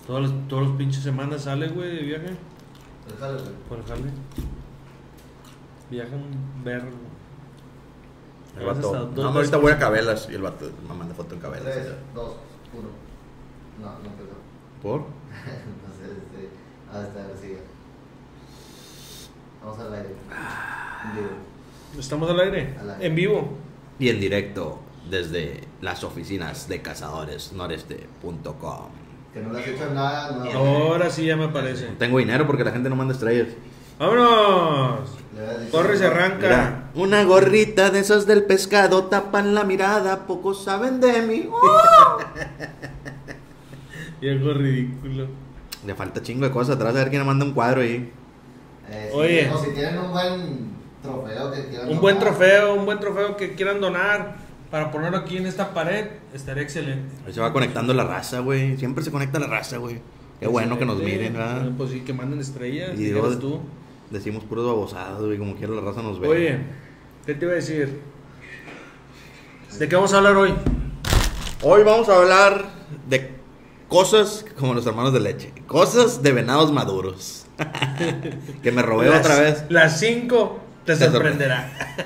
Todos los pinches semanas sale, güey, de viaje. El jale, güey. Por el jale. Viaja un vergo. El vato. No, ahorita voy a Cabelas y el vato me manda foto en Cabelas. 3, 2, 1. No empezó. ¿Por? No sé, hasta sigue. Vamos al aire. En vivo. ¿Estamos al aire? Al aire. En vivo. Y en directo desde las oficinas de cazadores.noreste.com. Que no le has hecho nada, no. Ahora sí ya me parece. No tengo dinero porque la gente no manda estrellas. ¡Vámonos! Le habías dicho- Corre y se arranca. Mira, una gorrita de esas del pescado tapan la mirada, pocos saben de mí. ¡Oh! Y algo ridículo. Le falta chingo de cosas atrás, a ver quién me manda un cuadro ahí. Oye. O si tienen un buen trofeo que quieran Un buen trofeo que quieran donar para ponerlo aquí en esta pared, estaría excelente. Ahí se va conectando la raza, güey. Siempre se conecta la raza, güey. Qué bueno que nos miren, ¿verdad? Pues sí, que manden estrellas. Y dijeras luego tú. decimos puros babosados, güey, como quiera la raza nos ve. Oye, ¿qué te iba a decir? ¿De qué vamos a hablar hoy? Hoy vamos a hablar de cosas como los hermanos de leche. Cosas de venados maduros. Que me robé otra vez. Las 5 te sorprenderá.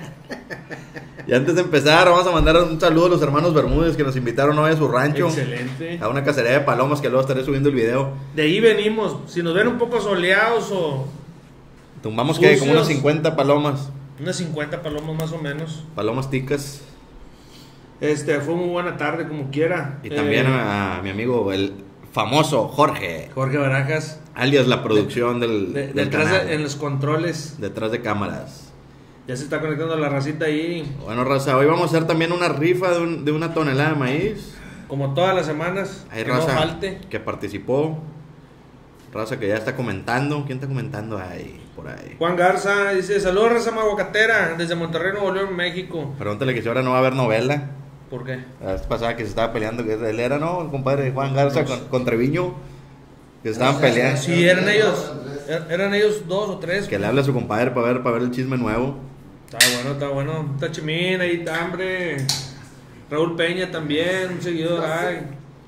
Y antes de empezar, vamos a mandar un saludo a los hermanos Bermúdez que nos invitaron hoy a su rancho. Excelente. A una cacería de palomas que luego estaré subiendo el video. De ahí venimos. Si nos ven un poco soleados o Tumbamos que como unas Sucios. 50 palomas. unas 50 palomas más o menos. Palomas ticas. Fue muy buena tarde como quiera. Y también a mi amigo, el famoso Jorge. Jorge Barajas. Alias la producción del Detrás canal. en los controles. Detrás de cámaras. Ya se está conectando la racita ahí. Bueno, raza, hoy vamos a hacer también una rifa de una tonelada de maíz. Como todas las semanas. Hay que raza no falte. que participó. Raza que ya está comentando. ¿Quién está comentando ahí? Por ahí. Juan Garza dice: saludos, raza maguacatera, desde Monterrey, Nuevo León, México. Pregúntale que si ahora no va a haber novela. ¿Por qué? La vez pasada que se estaba peleando, que él era, ¿no? El compadre de Juan Garza con Treviño. Que estaban peleando. Sí, eran ellos 2 o 3. Que le habla a su compadre para ver el chisme nuevo. Está bueno. Está Chimín, ahí está, hombre. Raúl Peña también, un seguidor. Ay.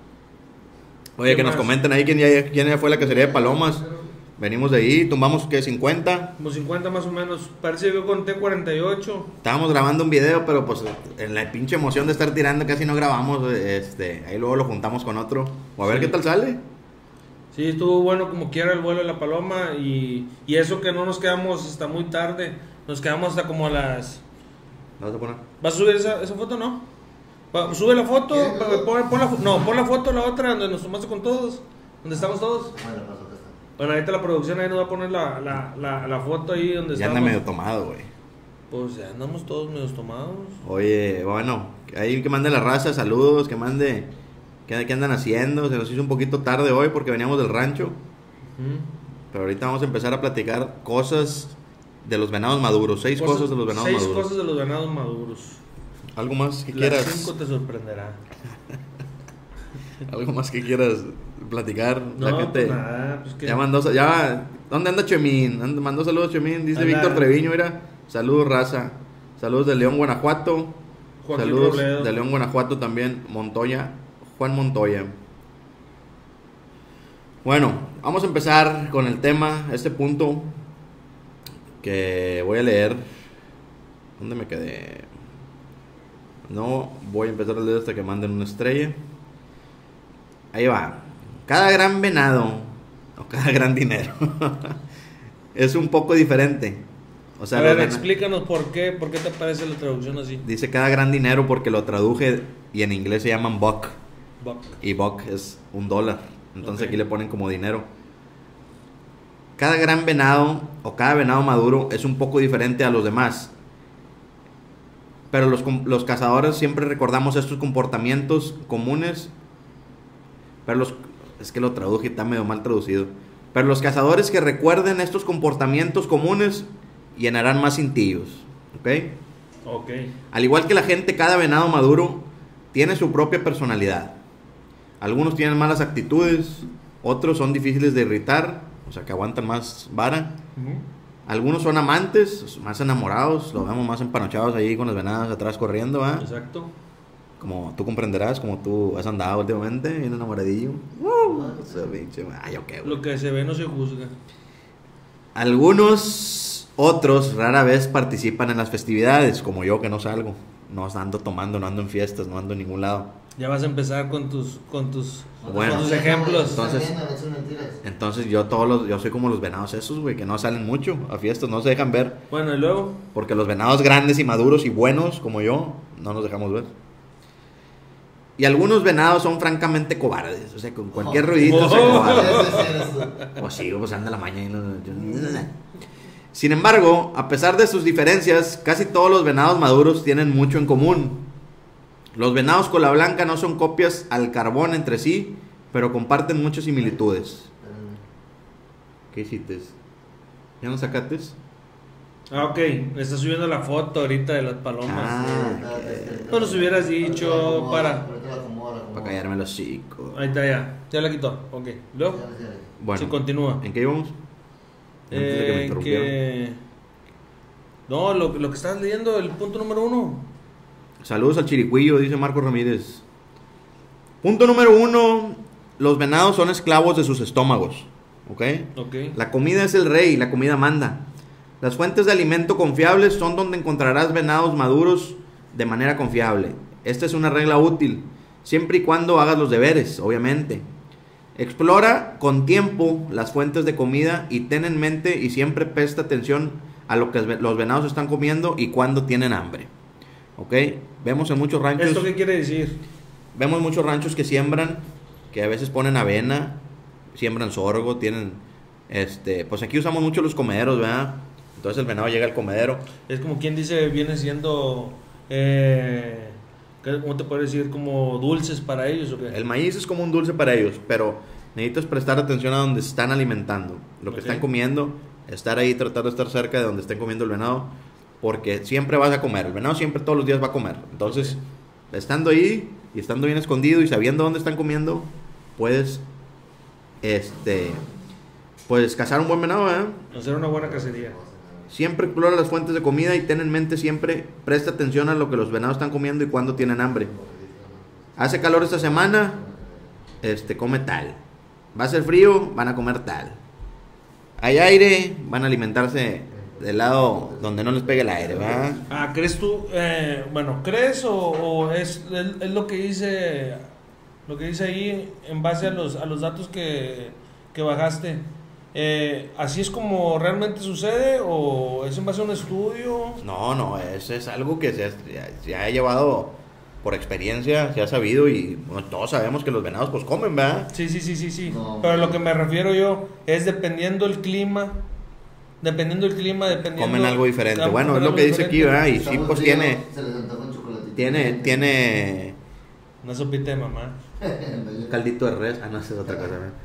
Oye, ¿Qué que nos más? comenten ahí quién ya fue la cacería de palomas. Venimos de ahí, tumbamos que 50. Como 50 más o menos. Parece que yo conté 48. Estábamos grabando un video, pero pues en la pinche emoción de estar tirando casi no grabamos. Ahí luego lo juntamos con otro. O a ver Sí. qué tal sale. Sí, estuvo bueno como quiera el vuelo de la paloma. Y eso que no nos quedamos hasta muy tarde. Nos quedamos hasta como a las... ¿La vas a poner? ¿Vas a subir esa foto, no? Sube la foto, pon la foto, la otra, donde nos tomaste con todos, donde estamos todos. Bueno, pasó que está. Bueno, ahorita la producción ahí nos va a poner la foto ahí donde Ya estamos. anda medio tomado, güey. Pues ya andamos todos medio tomados. Oye, bueno, ahí que mande la raza, saludos, que mande... ¿Qué andan haciendo? Se nos hizo un poquito tarde hoy porque veníamos del rancho. Ujú. Pero ahorita vamos a empezar a platicar cosas de los venados maduros. 6 cosas de los venados 6 maduros. cosas de los venados maduros. ¿Algo más que Las quieras? 5 te sorprenderá. ¿Algo más que quieras platicar? No, La gente pues nada, pues que... ya mandó... ¿Dónde anda Chemín? Mandó saludos Chemín. Dice Anda. Víctor Treviño, mira. Saludos, raza. Saludos de León, Guanajuato. Joaquín Saludos Robledo. de León, Guanajuato también. Juan Montoya. Bueno, vamos a empezar con el tema, este punto que voy a leer. ¿Dónde me quedé? No voy a empezar a leer hasta que manden una estrella. Ahí va. Cada gran venado o cada gran dinero es un poco diferente. O sea, a ver, los explícanos por qué te parece la traducción así. dice cada gran dinero porque lo traduje y en inglés se llaman buck. Buck. Y buck es $1. Entonces Ok. aquí le ponen como dinero. Cada gran venado o cada venado maduro es un poco diferente a los demás. Pero los cazadores siempre recordamos estos comportamientos comunes. Pero es que lo traduje y está medio mal traducido. Pero los cazadores que recuerden estos comportamientos comunes llenarán más cintillos. ¿Ok? Ok. Al igual que la gente, cada venado maduro tiene su propia personalidad. Algunos tienen malas actitudes, otros son difíciles de irritar, o sea que aguantan más vara. Ujú. Algunos son amantes, más enamorados, los vemos más empanochados ahí con las venadas atrás corriendo, ¿ah? Exacto. Como tú comprenderás, como tú has andado últimamente, bien enamoradillo. Ay, ok, güey. Lo que se ve no se juzga. Algunos otros rara vez participan en las festividades, como yo que no salgo. No ando tomando, no ando en fiestas, no ando en ningún lado. Ya vas a empezar con tus Bueno, con tus ejemplos. Entonces yo soy como los venados esos, güey, que no salen mucho a fiestas, no se dejan ver. Bueno, y luego, Porque los venados grandes y maduros y buenos como yo, no nos dejamos ver. Y algunos venados son francamente cobardes. O sea, con cualquier ruidito se cobarde. Pues sí, pues anda la mañana. Sin embargo, a pesar de sus diferencias, casi todos los venados maduros tienen mucho en común. Los venados cola blanca no son copias al carbón entre sí, pero comparten muchas similitudes. ¿Qué hiciste? ¿Ya no sacaste? ok, me está subiendo la foto ahorita de las palomas. Okay. Pero si hubieras dicho para Callarme los hocico. ahí está ya la quitó. Ok, luego, Bueno, sí, continúa. ¿en qué íbamos? Antes de que me interrumpieran. No, lo que estás leyendo, el punto número 1. Saludos al Chiricuillo, dice Marco Ramírez. Punto número 1. Los venados son esclavos de sus estómagos. ¿Ok? Ok. La comida es el rey, la comida manda. Las fuentes de alimento confiables son donde encontrarás venados maduros de manera confiable. Esta es una regla útil, siempre y cuando hagas los deberes, obviamente. Explora con tiempo las fuentes de comida y ten en mente y siempre presta atención a lo que los venados están comiendo y cuando tienen hambre. ¿Ok? Vemos en muchos ranchos... ¿Esto qué quiere decir? Vemos muchos ranchos que siembran, que a veces ponen avena, siembran sorgo, tienen... pues aquí usamos mucho los comederos, ¿verdad? Entonces el venado llega al comedero. Es como quien dice, viene siendo... ¿cómo te puedo decir? ¿Como dulces para ellos o qué? El maíz es como un dulce para ellos, pero necesitas prestar atención a donde se están alimentando, lo que Ok. están comiendo, estar ahí, tratar de estar cerca de donde estén comiendo el venado, porque siempre vas a comer, el venado siempre todos los días va a comer. Entonces, estando ahí y estando bien escondido y sabiendo dónde están comiendo, puedes cazar un buen venado, ¿eh? Hacer una buena cacería. Siempre explora las fuentes de comida y ten en mente siempre, presta atención a lo que los venados están comiendo y cuando tienen hambre. Hace calor esta semana, come tal. Va a ser frío, van a comer tal. Hay aire, van a alimentarse del lado donde no les pegue el aire, ¿verdad? Ah, ¿crees tú? ¿Crees o es lo que dice ahí en base a los datos que bajaste? ¿Así es como realmente sucede o es en base a un estudio? No, eso es algo que se ha llevado por experiencia, se ha sabido y bueno, todos sabemos que los venados pues comen, ¿verdad? Sí. No. Pero lo que me refiero yo es dependiendo el clima, dependiendo... Comen algo diferente. Comen Bueno, es lo algo que dice aquí, diferente. ¿verdad? Y sí, pues tiene Una sopita de mamá. caldito de res. Ah, no, esa es otra cosa, ¿verdad?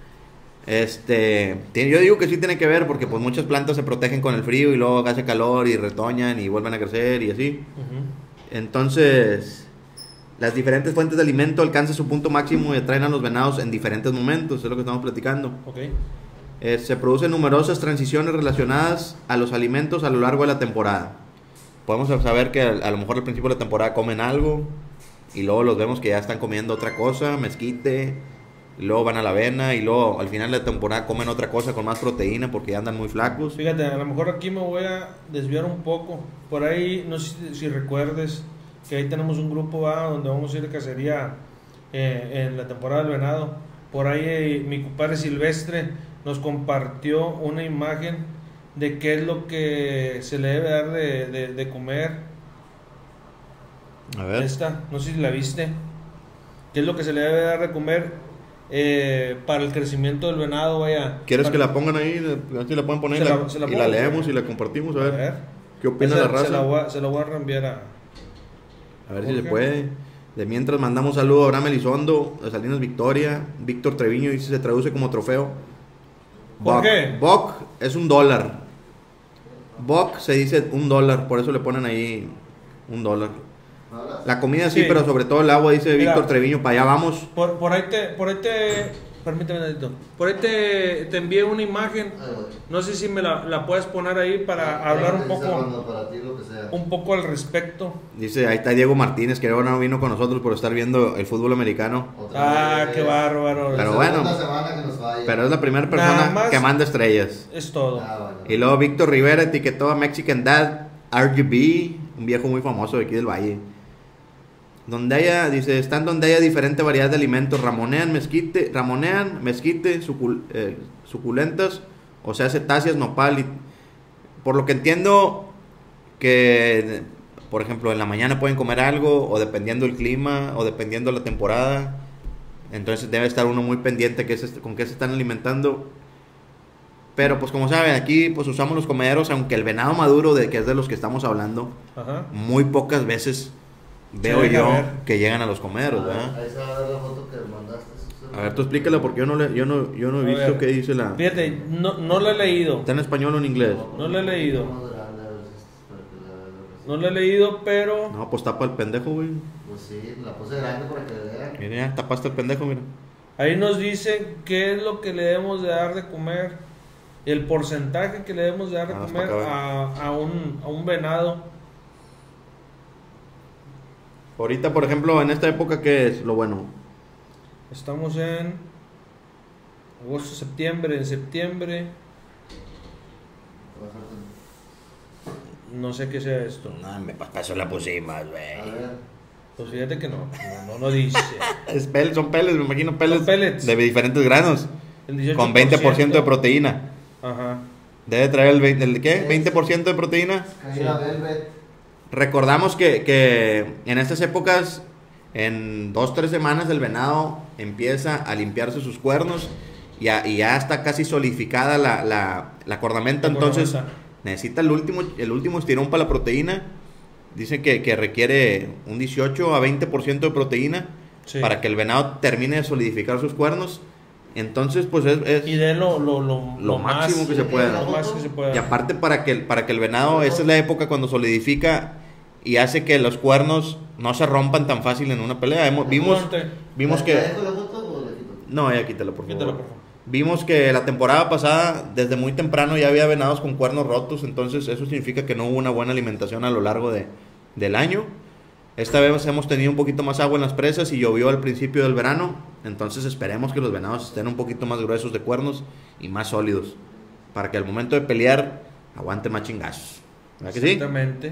Yo digo que sí tiene que ver porque pues muchas plantas se protegen con el frío y luego hace calor y retoñan y vuelven a crecer y así. Ujú. Entonces, las diferentes fuentes de alimento alcanzan su punto máximo y atraen a los venados en diferentes momentos, es lo que estamos platicando. Ok. Se producen numerosas transiciones relacionadas a los alimentos a lo largo de la temporada. Podemos saber que a lo mejor al principio de la temporada comen algo y luego los vemos que ya están comiendo otra cosa, mezquite, y luego van a la avena y luego al final de la temporada comen otra cosa con más proteína porque ya andan muy flacos. Fíjate, a lo mejor aquí me voy a desviar un poco. Por ahí, no sé si recuerdes que ahí tenemos un grupo donde vamos a ir de cacería en la temporada del venado. Por ahí mi compadre Silvestre nos compartió una imagen de qué es lo que se le debe dar de comer. A ver. Esta, no sé si la viste. ¿Qué es lo que se le debe dar de comer para el crecimiento del venado? Vaya. ¿Quieres para- que la pongan ahí? A ver si la pueden poner Se y la- se la y la pongo. leemos y la compartimos. A A ver, ver. ¿qué opina Esa la raza? se la voy a reenviar A ver si se Jorge. puede. De mientras mandamos saludo a Abraham Elizondo, a Salinas Victoria, Víctor Treviño dice se traduce como trofeo. ¿Por qué? Buck es $1. Buck se dice $1, por eso le ponen ahí $1. La comida sí, Sí. pero sobre todo el agua, dice Mira. Víctor Treviño, para allá vamos. Por ahí te permíteme un ratito. Por ahí te envié una imagen. Ahí voy. No sé si me la puedes poner ahí para hablar un Dice poco, Armando, para ti lo que sea. un poco al respecto. Dice, ahí está Diego Martínez, que ahora no vino con nosotros por estar viendo el fútbol americano. Otra vez. Qué bárbaro. Pero La bueno. segunda semana que nos falla. Pero es la primera Nada persona más. que manda estrellas. Es todo. Bueno. Y luego Víctor Rivera etiquetó a Mexican Dad RGB, un viejo muy famoso de aquí del Valle. Donde haya, dice, están donde haya diferente variedad de alimentos, ramonean, mezquite, suculentas, o sea, cetáceas, nopal. Por lo que entiendo que, por ejemplo, en la mañana pueden comer algo, o dependiendo del clima, o dependiendo de la temporada. Entonces debe estar uno muy pendiente con qué se están alimentando. Pero pues como saben, aquí pues usamos los comederos, aunque el venado maduro, que es de los que estamos hablando, Ajá. muy pocas veces veo llega yo a ver. que llegan a los comederos, ¿verdad? Ahí se va a ver la foto que mandaste. A ver, tú explícala porque yo no he A visto ver. qué dice la... Fíjate, no la he leído. ¿Está en español o en inglés? No lo he leído. Más grande, a ver si es para que la veas. No lo he leído, pero... No, pues tapa el pendejo, güey. Pues sí, la puse grande para que le vean. Mira, ya tapaste el pendejo, mira. Ahí nos dice qué es lo que le debemos de dar de comer, el porcentaje que le debemos de dar de Ah, comer para a un venado. Ahorita, por ejemplo, en esta época, ¿qué es lo bueno? Estamos en agosto, septiembre. En septiembre, no sé qué sea esto. No, me pasó la pusimos, A güey. ver. Pues fíjate que no dice. Son pellets, me imagino Son pellets. de diferentes granos. El 18%. Con 20% de proteína. Ajá. Debe traer el ¿qué? 20% de proteína. Caída Velvet. Recordamos que en estas épocas, en 2-3 semanas, el venado empieza a limpiarse sus cuernos y ya está casi solidificada la cornamenta. La Entonces cornamenta. necesita el último estirón para la proteína. Dice que requiere un 18 a 20% de proteína Sí. para que el venado termine de solidificar sus cuernos. Entonces, pues Y de lo máximo que se pueda. Lo más que se pueda. Y aparte para que el venado, esta es la época cuando solidifica y hace que los cuernos no se rompan tan fácil en una pelea. Vimos ¿La que... dejo la foto o la quito? No, ya quítalo, por favor. Quítalo, por favor. Vimos que la temporada pasada, desde muy temprano, ya había venados con cuernos rotos, entonces eso significa que no hubo una buena alimentación a lo largo del año. Esta vez hemos tenido un poquito más agua en las presas y llovió al principio del verano, entonces esperemos que los venados estén un poquito más gruesos de cuernos y más sólidos, para que al momento de pelear aguante más chingazos. ¿Verdad que sí? Exactamente.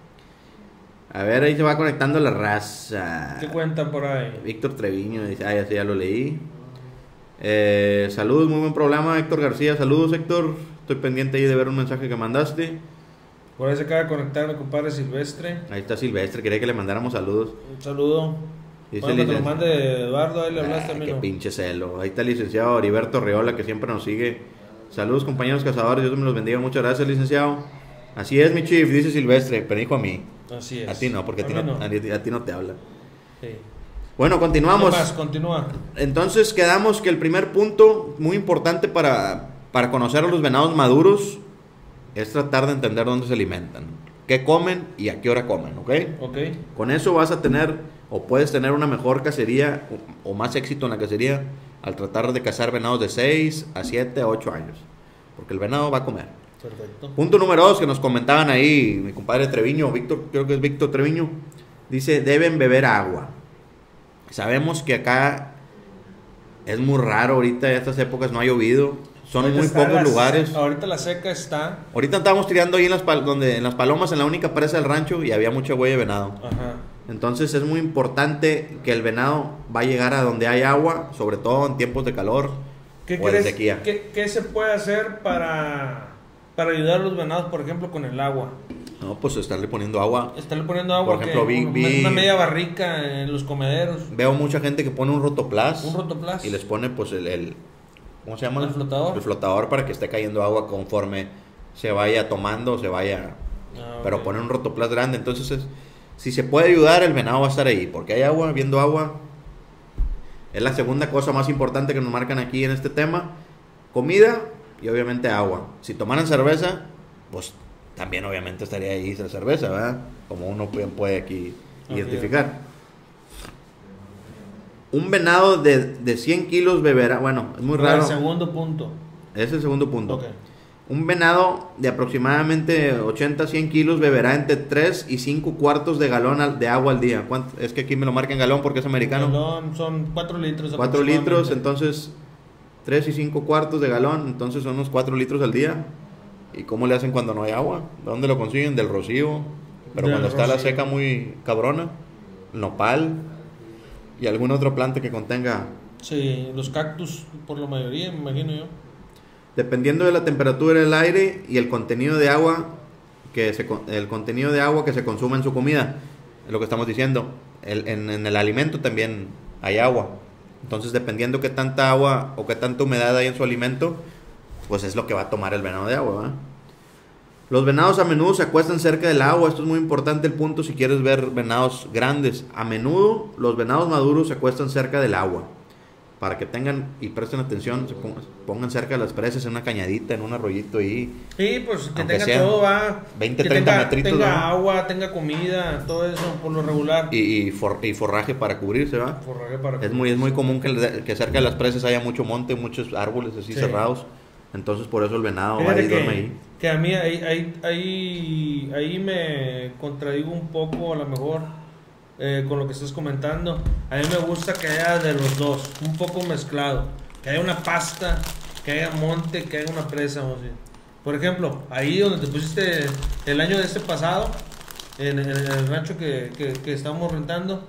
A ver, ahí se va conectando la raza. ¿Qué cuentan por ahí? Víctor Treviño dice, ya lo leí. Saludos, muy buen programa, Héctor García. Saludos, Héctor. Estoy pendiente ahí de ver un mensaje que mandaste. Por ahí se acaba de conectar mi compadre Silvestre. Ahí está Silvestre, quería que le mandáramos saludos. Un saludo. Dice Bueno, que te lo licenciado. mande Eduardo, ahí le hablaste a mí, Qué ¿no? pinche celo. Ahí está el licenciado Heriberto Reola, que siempre nos sigue. Saludos, compañeros cazadores, Dios me los bendiga. Muchas gracias, licenciado. Así es, mi chief, dice Silvestre, pero dijo a mí. Así es. A ti no, porque a ti mí no, a ti no te habla. Sí. Bueno, continuamos. ¿Qué más? Continúa. Entonces quedamos que el primer punto muy importante para conocer a los venados maduros es tratar de entender dónde se alimentan, qué comen y a qué hora comen, ¿ok? Ok. Con eso vas a tener o puedes tener una mejor cacería o más éxito en la cacería al tratar de cazar venados de 6 a 7 a 8 años, porque el venado va a comer. Perfecto. Punto número 2 que nos comentaban ahí mi compadre Treviño, Víctor, creo que es Víctor Treviño, dice deben beber agua. Sabemos que acá es muy raro, ahorita en estas épocas no ha llovido, son Ahorita muy está pocos lugares. Ahorita la seca está. Ahorita estábamos tirando ahí en las palomas, en la única presa del rancho, y había mucha huella de venado. Ajá. Entonces es muy importante que el venado va a llegar a donde hay agua, sobre todo en tiempos de calor ¿Qué o de crees? sequía. ¿Qué se puede hacer para ayudar a los venados, por ejemplo, con el agua? No, pues estarle poniendo agua. Estarle poniendo agua. Por ejemplo, una media barrica en los comederos. Veo mucha gente que pone un rotoplas. Un rotoplas. Y les pone pues ¿cómo se llama? El flotador. El flotador para que esté cayendo agua conforme se vaya tomando, se vaya... Ah, Pero ok. poner un rotoplas grande. Entonces, si se puede ayudar, el venado va a estar ahí. Porque hay agua, viendo agua. Es la segunda cosa más importante que nos marcan aquí en este tema. Comida y obviamente agua. Si tomaran cerveza, pues también obviamente estaría ahí la cerveza, ¿verdad? Como uno puede aquí Así identificar. Un venado de 100 kilos beberá, bueno, es muy raro. El segundo punto. Es el segundo punto. Ok. Un venado de aproximadamente 80 a 100 kilos beberá entre 3 y 5 cuartos de galón de agua al día. Es que aquí me lo marca en galón porque es americano. Galón son 4 litros. 4 litros, aproximadamente. entonces 3 y 5 cuartos de galón, entonces son unos 4 litros al día. ¿Y cómo le hacen cuando no hay agua? ¿De dónde lo consiguen? Del rocío. Pero Del cuando está la rocío. seca muy cabrona, nopal y alguna otra planta que contenga. Sí, los cactus por la mayoría, me imagino yo. Dependiendo de la temperatura del aire y el contenido de agua el contenido de agua que se consume en su comida, es lo que estamos diciendo. En el alimento también hay agua. Entonces, dependiendo qué tanta agua o qué tanta humedad hay en su alimento, pues es lo que va a tomar el venado de agua, ¿verdad? Los venados a menudo se acuestan cerca del agua. Esto es muy importante el punto si quieres ver venados grandes. A menudo los venados maduros se acuestan cerca del agua. Para que tengan y presten atención, se pongan cerca de las presas en una cañadita, en un arroyito ahí. Sí, pues que Aunque tenga sean todo, va. 20, que 30 tenga, metritos, tenga ¿no? agua, tenga comida, todo eso por lo regular. Y forraje para cubrirse, ¿va? Forraje para Es muy común que cerca de las presas haya mucho monte, muchos árboles así Sí. cerrados. Entonces por eso el venado va Fíjate y duerme ahí. que a mí ahí me contradigo un poco a lo mejor con lo que estás comentando. A mí me gusta que haya de los dos, un poco mezclado. Que haya una pasta, que haya monte, que haya una presa. Vamos a decir. Por ejemplo, ahí donde te pusiste el año de este pasado, en el rancho que estamos rentando,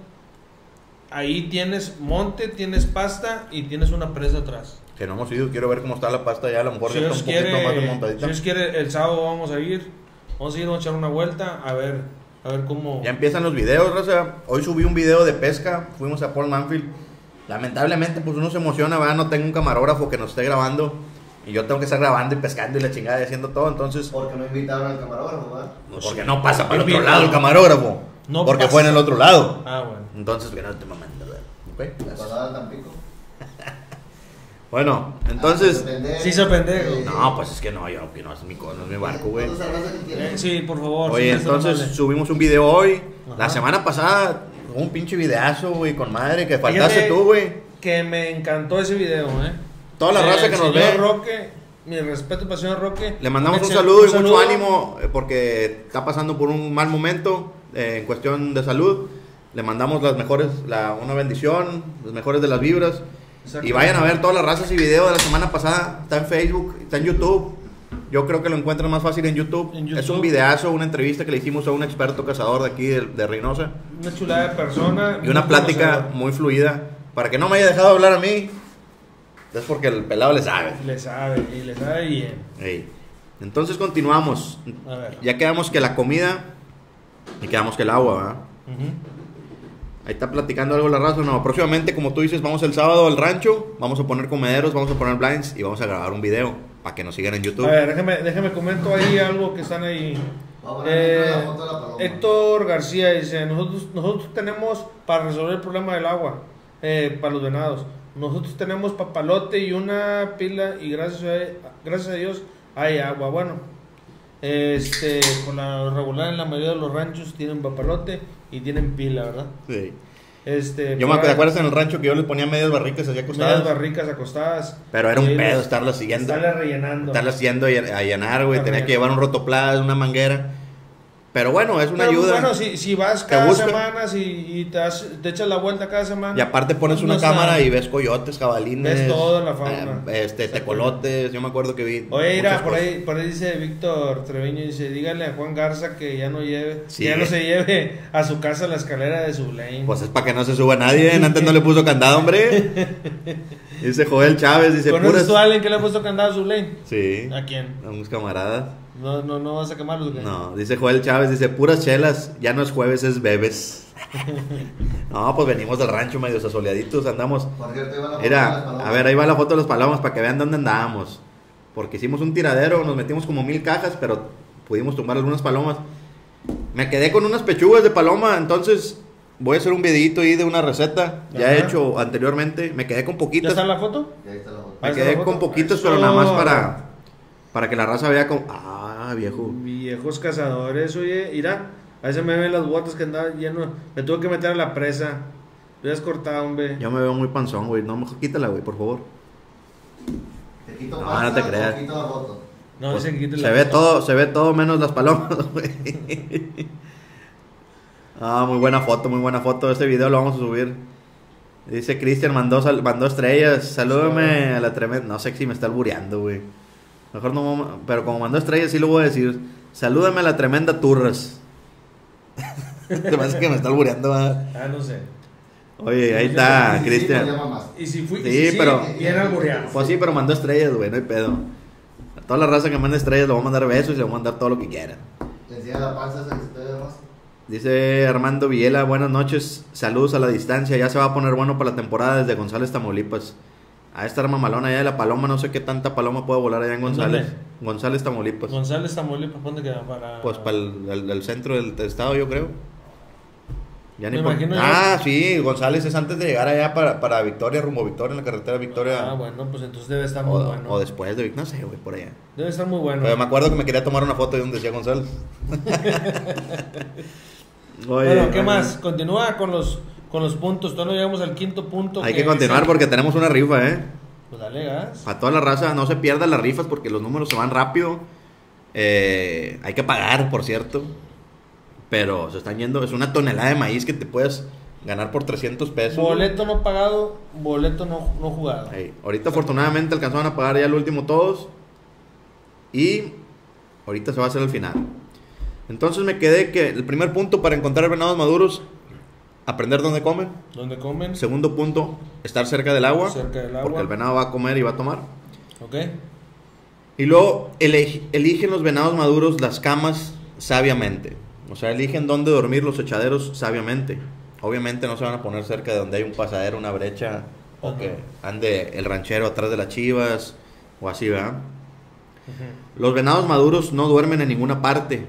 ahí tienes monte, tienes pasta y tienes una presa atrás. Que no hemos ido, quiero ver cómo está la pasta ya, a lo mejor Si ya está Dios un poquito quiere, más si desmontadita. Dios quiere, el sábado vamos a ir, vamos a echar una vuelta a ver cómo. Ya empiezan los videos, raza. Hoy subí un video de pesca, fuimos a Port Manfield. Lamentablemente, pues uno se emociona, ¿verdad? No tengo un camarógrafo que nos esté grabando. Y yo tengo que estar grabando y pescando y la chingada y haciendo todo, entonces... Porque no invitaron al camarógrafo, ¿verdad? Porque no pasa para el otro Invita. lado el camarógrafo. No porque pasa. fue en el otro lado. Ah, bueno. Entonces, que no te mamando, ¿verdad? Ok, La gracias. pasada Tampico. Bueno, entonces... Sí se pendejo. No, pues es que no, yo que no es mi barco, güey. Sí, por favor. Oye, sí, entonces amable. subimos un video hoy. La Ajá. semana pasada, un pinche videazo, güey, con madre, que faltaste Fíjate tú, güey. Que me encantó ese video, Toda la raza que nos ve. Señor Roque, mi respeto para el señor Roque. Le mandamos un Excel- saludo y mucho saludo. ánimo porque está pasando por un mal momento en cuestión de salud. Le mandamos una bendición, las mejores de las vibras. Exacto. Y vayan a ver todas las razas y videos de la semana pasada. Está en Facebook, está en YouTube. Yo creo que lo encuentran más fácil en YouTube. En YouTube. Es un videazo, una entrevista que le hicimos a un experto cazador de aquí de Reynosa. Una chulada de persona. Y una muy plática conocedor. muy fluida. Para que no me haya dejado hablar a mí, es porque el pelado le sabe. Le sabe, y le sabe bien. Ey. Entonces continuamos. A ver. Ya quedamos que la comida y quedamos que el agua, ¿verdad? Ujú. Ahí está platicando algo la raza. No, próximamente, como tú dices, vamos el sábado al rancho. Vamos a poner comederos, vamos a poner blinds y vamos a grabar un video para que nos sigan en YouTube. A ver, déjame comento ahí algo que están ahí. Vamos a poner la foto de la paloma. Héctor García dice, nosotros tenemos para resolver el problema del agua, para los venados. Nosotros tenemos papalote y una pila y gracias a Dios hay agua. Bueno, por la regular en la mayoría de los ranchos tienen papalote y tienen pila, ¿verdad? Sí. Yo Yo me acuerdo en el rancho que yo les ponía medias barricas así medias acostadas. barricas acostadas. Pero era un Y pedo estarlas siguiendo. estarlas rellenando. Estarlas siguiendo a llenar, güey. Estar Tenía que llevar un rotoplas, una manguera. Pero bueno, es una Pero, ayuda. bueno, si vas Te cada busca. semana y te echas la vuelta cada semana. Y aparte pones no una está- cámara y ves coyotes, jabalines. Ves todo en la fauna. Tecolotes. Yo me acuerdo que vi. Oye, mira, muchas cosas. por ahí dice Víctor Treviño, dice, dígale a Juan Garza que ya no Sí. ya no se lleve a su casa la escalera de su lane. Pues es para que no se suba nadie. Antes no le puso candado, hombre. Dice Joel Chávez, dice ¿Conoces puras. tú a alguien que le ha puesto candado a su lane? Sí. ¿A quién? A unos camaradas. No vas a quemarlos, güey. No, dice Joel Chávez, dice puras chelas. Ya no es jueves, es bebes. No, pues venimos del rancho medio asoleaditos, andamos. Por cierto, iba la foto de las Mira, palomas. a ver, ahí va la foto de los palomas para que vean dónde andábamos. Porque hicimos un tiradero, nos metimos como 1000 cajas, pero pudimos tumbar algunas palomas. Me quedé con unas pechugas de paloma, entonces voy a hacer un videito ahí de una receta ya Ajá. hecho anteriormente. Me quedé con ¿Ya poquitas. está la foto? Y ahí está la foto. Me ¿Ahí está quedé la con foto? poquitos, Eso. pero nada más para que la raza vea como... Ah, viejo. Viejos cazadores, oye, mira, ahí se me ven las botas que andaba lleno. Me tuve que meter a la presa. Lo has cortado, hombre. Yo me veo muy panzón, güey. No, mejor quítala, güey, por favor. ¿Te quito No, pasta no te creas. o quito la foto? No, Pues, dice que quite se la ve foto. todo, se ve todo menos las palomas, güey. Ah, muy buena foto. Este video lo vamos a subir. Dice Cristian, mandó estrellas. Salúdame a la tremenda. No sé si me está albureando, güey. Mejor no, pero como mandó estrellas, sí lo voy a decir. Salúdame a la tremenda Turras. Te parece que me está albureando, ¿verdad? Ah, no sé. Oye, ahí está, Sí, sí, Cristian. pues, llama más. Y si fui, Sí, y si pero- bien albureado. Pues sí, pero mandó estrellas, güey, no hay pedo. A toda la raza que manda estrellas le voy a mandar besos y le voy a mandar todo lo que quiera. Le enseña la panza esa que se te ve más. Dice Armando Villela, buenas noches, saludos a la distancia, ya se va a poner bueno para la temporada desde González, Tamaulipas. A esta arma malona allá de la paloma, no sé qué tanta paloma puede volar allá en González. ¿Dónde? González, Tamaulipas. González Tamaulipas, ¿dónde queda? Para... Pues para el centro del estado, yo creo. Ya Me por- imagino Ah, sí, González es antes de llegar allá para Victoria, rumbo a Victoria, en la carretera Victoria. Ah, bueno, pues entonces debe estar muy bueno. O después de Victoria, no sé, güey, por allá. Debe estar muy bueno. Pero me acuerdo que me quería tomar una foto de donde decía González. Oye, Bueno, ¿qué oye, más? Continúa con los puntos. Todavía no llegamos al quinto punto. Hay que continuar porque tenemos una rifa, Pues dale gas. Para toda la raza, no se pierdan las rifas porque los números se van rápido. Hay que pagar, por cierto. Pero se están yendo. Es una tonelada de maíz que te puedes ganar por 300 pesos. Boleto no pagado, boleto no jugado. Ahí. Ahorita, afortunadamente, alcanzaron a pagar ya el último todos. Y ahorita se va a hacer el final. Entonces me quedé que el primer punto para encontrar venados maduros, aprender dónde comen. ¿Dónde comen? Segundo punto, estar cerca del agua. Cerca del agua. Porque el venado va a comer y va a tomar. Ok. Y luego eligen los venados maduros las camas sabiamente. O sea, eligen dónde dormir los echaderos sabiamente. Obviamente no se van a poner cerca de donde hay un pasadero, una brecha, o Ajá. que ande el ranchero atrás de las chivas, o así, ¿verdad? Los venados maduros no duermen en ninguna parte.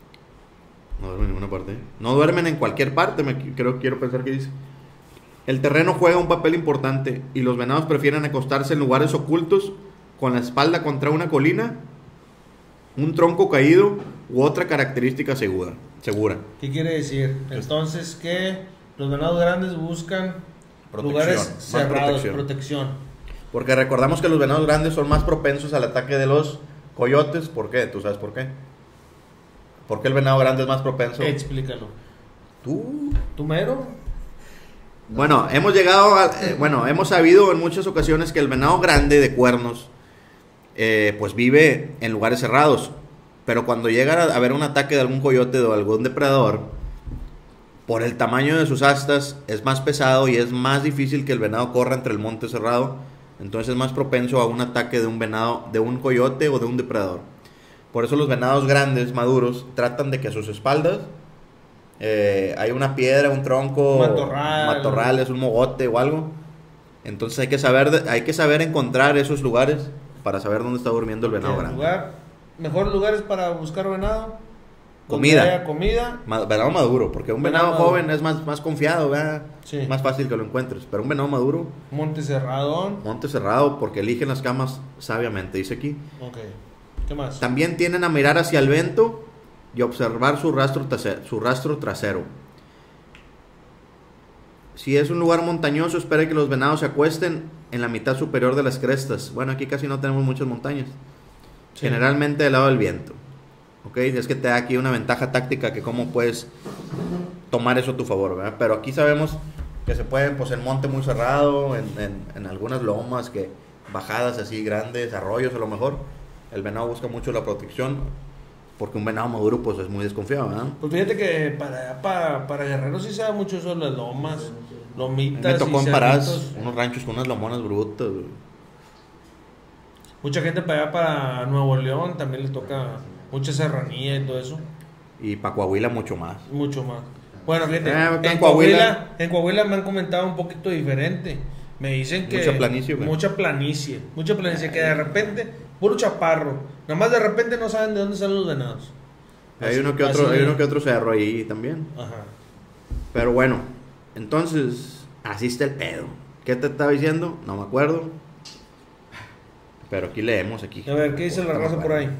No duermen en ninguna parte. No duermen en cualquier parte, quiero pensar que dice. El terreno juega un papel importante y los venados prefieren acostarse en lugares ocultos con la espalda contra una colina, un tronco caído u otra característica segura. ¿Qué quiere decir? Entonces que los venados grandes buscan Protección, lugares más cerrados, protección. protección. Porque recordamos que los venados grandes son más propensos al ataque de los coyotes. ¿Por qué? ¿Tú sabes por qué? ¿Por qué el venado grande es más propenso? Explícalo. ¿Tú? ¿Tú mero? Bueno, hemos llegado a, hemos sabido en muchas ocasiones que el venado grande de cuernos pues vive en lugares cerrados, pero cuando llega a haber un ataque de algún coyote o algún depredador, por el tamaño de sus astas es más pesado y es más difícil que el venado corra entre el monte cerrado, entonces es más propenso a un ataque de un venado, de un coyote o de un depredador. Por eso los venados grandes, maduros, tratan de que a sus espaldas hay una piedra, un tronco, matorrales, un mogote o algo. Entonces hay que saber encontrar esos lugares para saber dónde está durmiendo el venado grande. Mejores lugares para buscar venado. Comida. Donde haya comida. Venado maduro, porque un venado Venado joven es más confiado, ¿verdad? Sí. Más fácil que lo encuentres. Pero un venado maduro, Monte cerrado. monte cerrado, porque eligen las camas sabiamente, dice aquí. Ok. ¿Qué más? También tienden a mirar hacia el viento y observar su rastro trasero. Si es un lugar montañoso, espere que los venados se acuesten en la mitad superior de las crestas. Bueno, aquí casi no tenemos muchas montañas. Sí. Generalmente del lado del viento. ¿Ok? Es que te da aquí una ventaja táctica que cómo puedes tomar eso a tu favor, ¿verdad? Pero aquí sabemos que se puede, pues en monte muy cerrado, en algunas lomas, que bajadas así grandes, arroyos a lo mejor. El venado busca mucho la protección, porque un venado maduro pues es muy desconfiado, ¿verdad? Pues fíjate que para guerreros sí se da mucho eso de las lomas, lomitas. Me tocó y en Parás cerritos. unos ranchos con unas lomonas brutas, güey. Mucha gente para allá, para Nuevo León, también le toca mucha serranía y todo eso. Y para Coahuila mucho más. Mucho más. Bueno, fíjate, acá en Coahuila me han comentado un poquito diferente. Me dicen que... Mucha planicie, güey. Mucha planicie, que de repente, puro chaparro. Nada más de repente no saben de dónde salen los venados. Hay uno que otro cerro ahí también. Ajá. Pero bueno, entonces, así está el pedo. ¿Qué te estaba diciendo? No me acuerdo. Pero aquí leemos aquí. A ver, ¿qué dice la raza por ahí?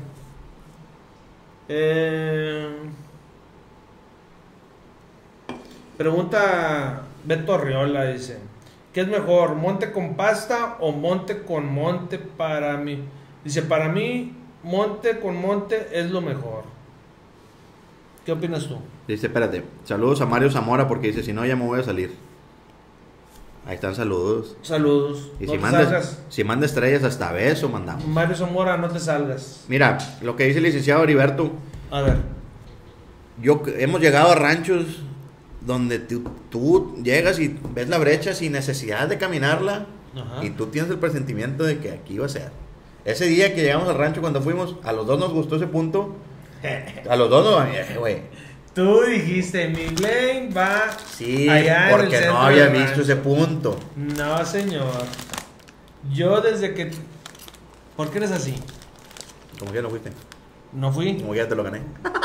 Pregunta Beto Arriola dice: ¿qué es mejor, monte con pasta o monte con monte para mí? Dice: para mí, monte con monte es lo mejor. ¿Qué opinas tú? Dice, espérate, saludos a Mario Zamora porque dice, si no ya me voy a salir. Ahí están saludos. Saludos. Y No si te manda, salgas. si manda estrellas hasta beso mandamos. Mario Zamora, no te salgas. Mira, lo que dice el licenciado Heriberto, A ver. hemos llegado a ranchos donde tú llegas y ves la brecha sin necesidad de caminarla. Ajá. Y tú tienes el presentimiento de que aquí va a ser. Ese día que llegamos al rancho cuando fuimos, a los dos nos gustó ese punto. A los dos nos... güey. Tú dijiste, mi Blaine va Sí, allá en el porque centro no había del visto rancho. ese punto. No, señor. Yo desde que... ¿Por qué eres así? Como que ya no fuiste. No fui. Como que ya te lo gané.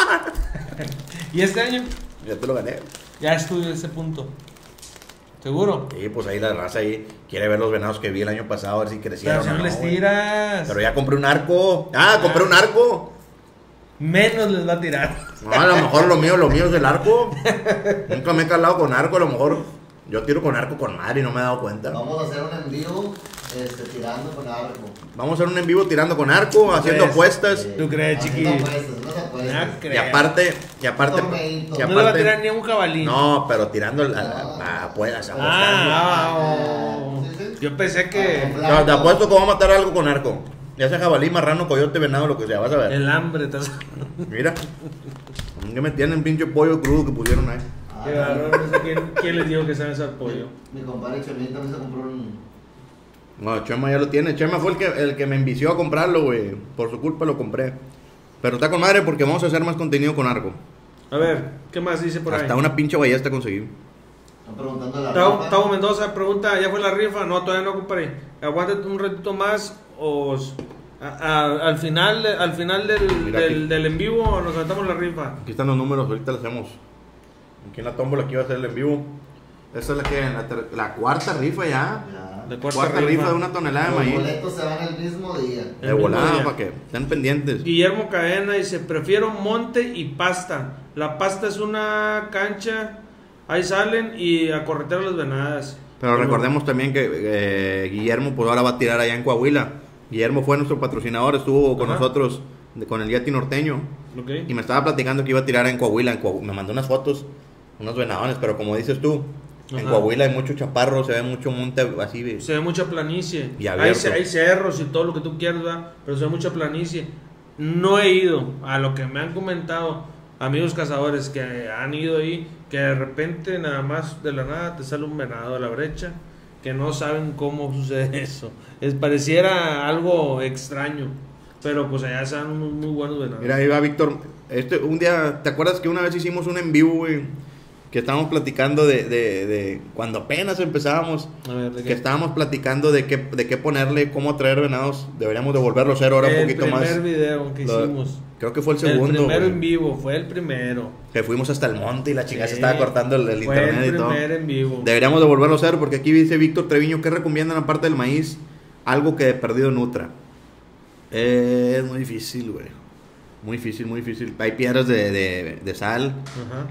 Y este año Ya te lo gané. ya estuve en ese punto. ¿Seguro? Sí, pues ahí la raza ahí quiere ver los venados que vi el año pasado, a ver si crecieron. Pero si no les güey. tiras. Pero ya compré un arco. Ah, compré un arco. Menos les va a tirar. No, a lo mejor lo mío es el arco. Nunca me he calado con arco, a lo mejor yo tiro con arco con madre y no me he dado cuenta. Vamos a hacer un envío tirando con arco. Vamos a hacer un en vivo tirando con arco, haciendo crees? apuestas. ¿Tú crees, chiqui? Haciendo apuestas, unas apuestas. No Y creo. aparte, Torneito. y No le va a tirar aparte, ni a un jabalí. no, pero tirando a apuestas. Oh. Sí, sí. Yo pensé que No, te apuesto que voy a matar algo con arco. Ya sea jabalí, marrano, coyote, venado, lo que sea, vas a ver. el hambre te Mira. ¿Qué me tienen pinche pollo crudo que pusieron ahí? Ah, Qué bárbaro, no sé quién les dijo que sabe hacer pollo. Mi compadre Chemín también se compró un... No, Chema ya lo tiene. Chema fue el que me envició a comprarlo, güey. Por su culpa lo compré. Pero está con madre porque vamos a hacer más contenido con arco. A ver, ¿qué más dice por ahí? Hasta una pinche ballesta conseguí. Están preguntando la Tavo rifa. Mendoza pregunta, ¿ya fue la rifa? No, todavía no, compadre. Aguántate un ratito más o al final Mira aquí. del en vivo nos aventamos la rifa. Aquí están los números, ahorita lo hacemos. Aquí en la tómbola aquí va a ser el en vivo. Esta es la cuarta rifa ya. Ya. De Cuarta rifa de 1 tonelada de Los maíz. boletos se van el mismo día. El De mismo volada día. para que estén pendientes. Guillermo Cadena dice, prefiero monte y pasta. La pasta es una cancha, ahí salen y a corretear las venadas. Pero recordemos también que Guillermo pues ahora va a tirar allá en Coahuila. Guillermo fue nuestro patrocinador, estuvo con Ajá. nosotros con el Yeti norteño. Ok. Y me estaba platicando que iba a tirar en Coahuila. Me mandó unas fotos, unos venadones, pero como dices tú, en Ajá. Coahuila hay mucho chaparro, se ve mucho monte así. Se ve mucha planicie. Y Hay, abierto. hay cerros y todo lo que tú quieras, ¿verdad? Pero se ve mucha planicie. No he ido, a lo que me han comentado amigos cazadores que han ido ahí, que de repente nada más de la nada te sale un venado de la brecha, que no saben cómo sucede eso. Pareciera algo extraño, pero pues allá se dan unos muy buenos venados. Mira, ahí va Víctor. Un día, ¿te acuerdas que una vez hicimos un en vivo, güey? Que estábamos platicando de cuando apenas empezábamos. A ver, ¿de Que qué? estábamos platicando de qué ponerle, cómo traer venados. Deberíamos de volverlo a hacer ahora un poquito más. El primer video que hicimos. Creo que fue el segundo. El primero güey. en vivo, fue el primero. Que fuimos hasta el monte y la chica se Sí, estaba cortando el fue internet el y todo. primer en vivo. Deberíamos de volverlo a hacer porque aquí dice Víctor Treviño, ¿qué recomiendan aparte del maíz? Algo que de perdido nutra. Es muy difícil, güey. Muy difícil, muy difícil. Hay piedras de sal. Ajá.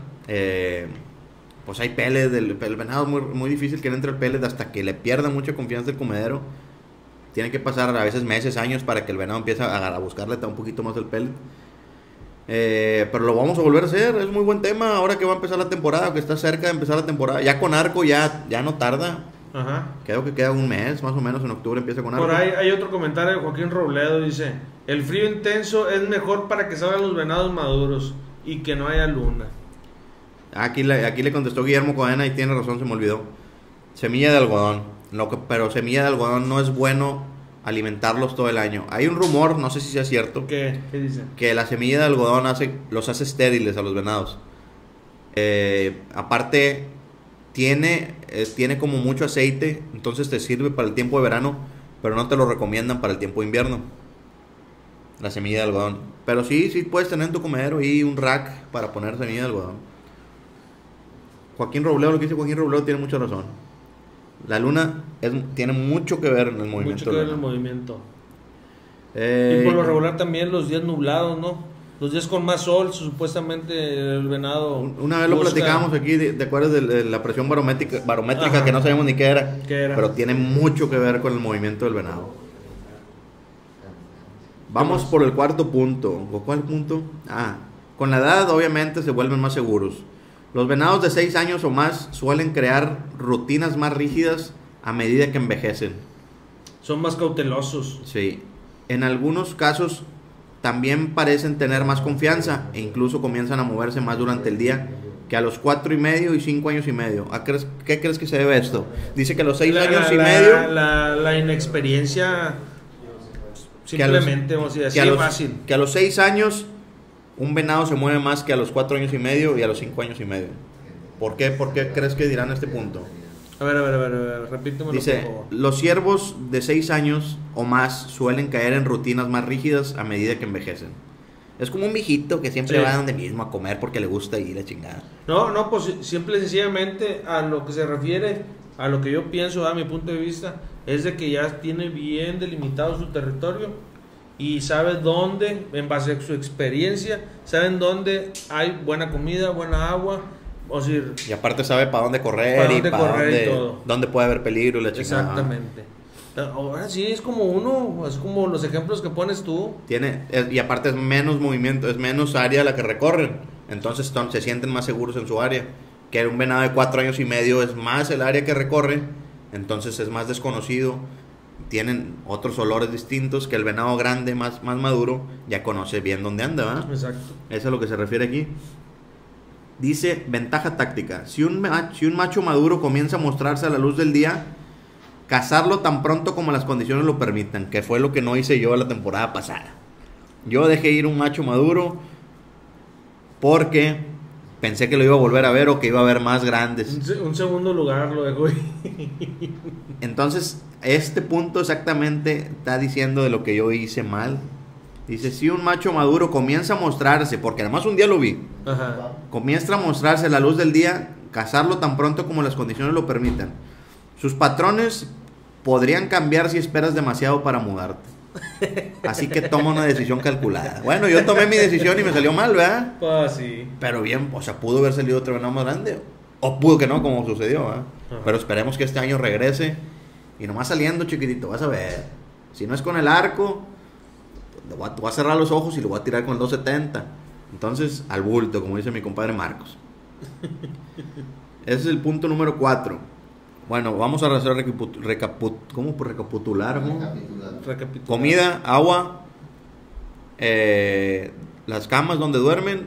Pues hay pellets. El venado es muy, muy difícil que le entre el pellet hasta que le pierda mucha confianza el comedero. Tiene que pasar a veces meses, años para que el venado empiece a buscarle un poquito más el pellet. Pero lo vamos a volver a hacer. Es muy buen tema ahora que va a empezar la temporada, que está cerca de empezar la temporada. Ya con arco ya no tarda. Ajá. Creo que queda un mes, más o menos, en octubre empieza con arco. Por ahí hay otro comentario de Joaquín Robledo, dice, el frío intenso es mejor para que salgan los venados maduros y que no haya luna. Aquí le contestó Guillermo Cadena y tiene razón, se me olvidó. Semilla de algodón. Pero semilla de algodón no es bueno alimentarlos todo el año. Hay un rumor, no sé si sea cierto, ¿Qué dice? que la semilla de algodón los hace estériles a los venados. Aparte, tiene como mucho aceite, entonces te sirve para el tiempo de verano, pero no te lo recomiendan para el tiempo de invierno. La semilla de algodón. Pero sí puedes tener en tu comedero y un rack para poner semilla de algodón. Joaquín Robledo, lo que dice Joaquín Robledo tiene mucha razón. La luna tiene mucho que ver en el movimiento. Mucho que ver en el movimiento. Eh, Y por lo regular también los días nublados, ¿no? los días con más sol, supuestamente el venado. Una vez lo platicábamos aquí, ¿te acuerdas de la presión barométrica Ajá. que no sabemos ni qué era? ¿Qué era? Pero tiene mucho que ver con el movimiento del venado. Vamos por el cuarto punto. ¿O cuál punto? Con la edad obviamente se vuelven más seguros. Los venados de 6 años o más suelen crear rutinas más rígidas a medida que envejecen. Son más cautelosos. Sí. En algunos casos también parecen tener más confianza e incluso comienzan a moverse más durante el día que a los 4 y medio y 5 años y medio. ¿Qué crees que se debe a esto? Dice que a los 6 años y medio... La inexperiencia, simplemente, vamos a decir, así fácil. Que a los 6 años un venado se mueve más que a los 4 años y medio y a los 5 años y medio. ¿Por qué? ¿Por qué crees que dirán este punto? A ver, repítemelo, Dice, por favor. los ciervos de 6 años o más suelen caer en rutinas más rígidas a medida que envejecen. Es como un viejito que siempre Sí. va donde mismo a comer porque le gusta ir a chingada. No, pues simple y sencillamente a lo que se refiere, a lo que yo pienso, a mi punto de vista, es de que ya tiene bien delimitado su territorio y sabe dónde, en base a su experiencia, saben dónde hay buena comida, buena agua. O sea, Y aparte sabe para dónde correr Para y dónde para correr y dónde, todo. dónde puede haber peligro y la chingada. exactamente. Ahora sí, es como los ejemplos que pones tú. Y aparte es menos movimiento, es menos área la que recorren. Entonces se sienten más seguros en su área. Que un venado de 4 años y medio es más el área que recorre. Entonces es más desconocido. Tienen otros olores distintos que el venado grande, más maduro, ya conoce bien dónde anda, ¿verdad? Exacto. Eso es a lo que se refiere aquí. Dice, ventaja táctica. Si un macho maduro comienza a mostrarse a la luz del día, cazarlo tan pronto como las condiciones lo permitan, que fue lo que no hice yo la temporada pasada. Yo dejé ir un macho maduro porque pensé que lo iba a volver a ver o que iba a ver más grandes. Un segundo lugar lo dejo. Entonces, este punto exactamente está diciendo de lo que yo hice mal. Dice, si un macho maduro comienza a mostrarse, porque además un día lo vi, Ajá. comienza a mostrarse a la luz del día, cazarlo tan pronto como las condiciones lo permitan. Sus patrones podrían cambiar si esperas demasiado para mudarte. Así que toma una decisión calculada. Bueno, yo tomé mi decisión y me salió mal, ¿verdad? Pues sí. Pero bien, o sea, pudo haber salido otro venado más grande. O pudo que no, como sucedió, ¿verdad? Ajá. Pero esperemos que este año regrese. Y nomás saliendo, chiquitito, vas a ver. Si no es con el arco, te voy a cerrar los ojos y lo voy a tirar con el 270. Entonces, al bulto, como dice mi compadre Marcos. Ese es el punto número 4. Bueno, vamos a hacer recapitular. ¿No? Recapitulando. Comida, agua, las camas donde duermen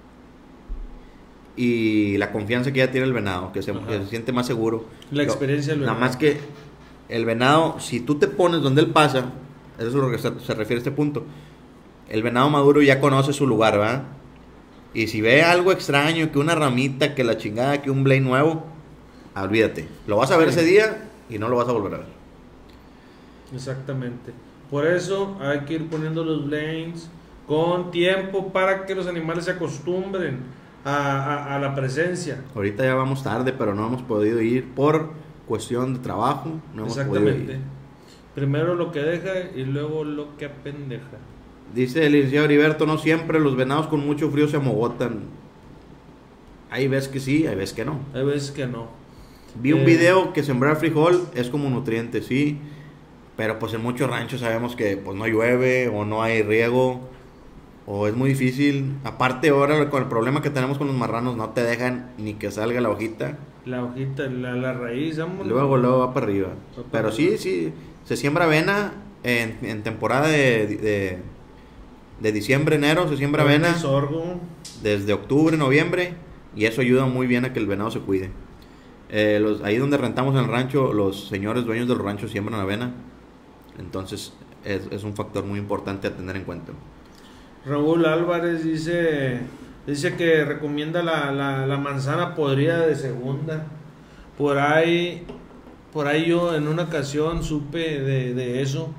y la confianza que ya tiene el venado, que se siente más seguro. La experiencia del Nada venado. más que el venado, si tú te pones donde él pasa, eso es lo que se refiere a este punto. El venado maduro ya conoce su lugar, ¿verdad? Y si ve algo extraño, que una ramita, que la chingada, que un blade nuevo, olvídate. Lo vas a ver ese día y no lo vas a volver a ver. Exactamente. Por eso hay que ir poniendo los blames con tiempo para que los animales se acostumbren a la presencia. Ahorita ya vamos tarde, pero no hemos podido ir por cuestión de trabajo. No hemos podido Exactamente. ir. Primero lo que deja y luego lo que apendeja. Dice el licenciado Heriberto, no siempre los venados con mucho frío se amogotan. Hay veces que sí, hay veces que no. Hay veces que no. Vi un video que sembrar frijol es como nutriente, sí. Pero pues en muchos ranchos sabemos que pues no llueve o no hay riego o es muy difícil. Aparte ahora con el problema que tenemos con los marranos, no te dejan ni que salga la hojita. La hojita, la raíz, vámonos. Luego va para arriba. Va para Pero arriba. sí, se siembra avena en temporada de diciembre, enero, se siembra avena Sorgo. desde octubre, noviembre, y eso ayuda muy bien a que el venado se cuide. Ahí donde rentamos en el rancho, los señores dueños del rancho siembran avena, entonces es un factor muy importante a tener en cuenta. Raúl Álvarez dice que recomienda la manzana podrida de segunda. Por ahí yo en una ocasión supe de eso.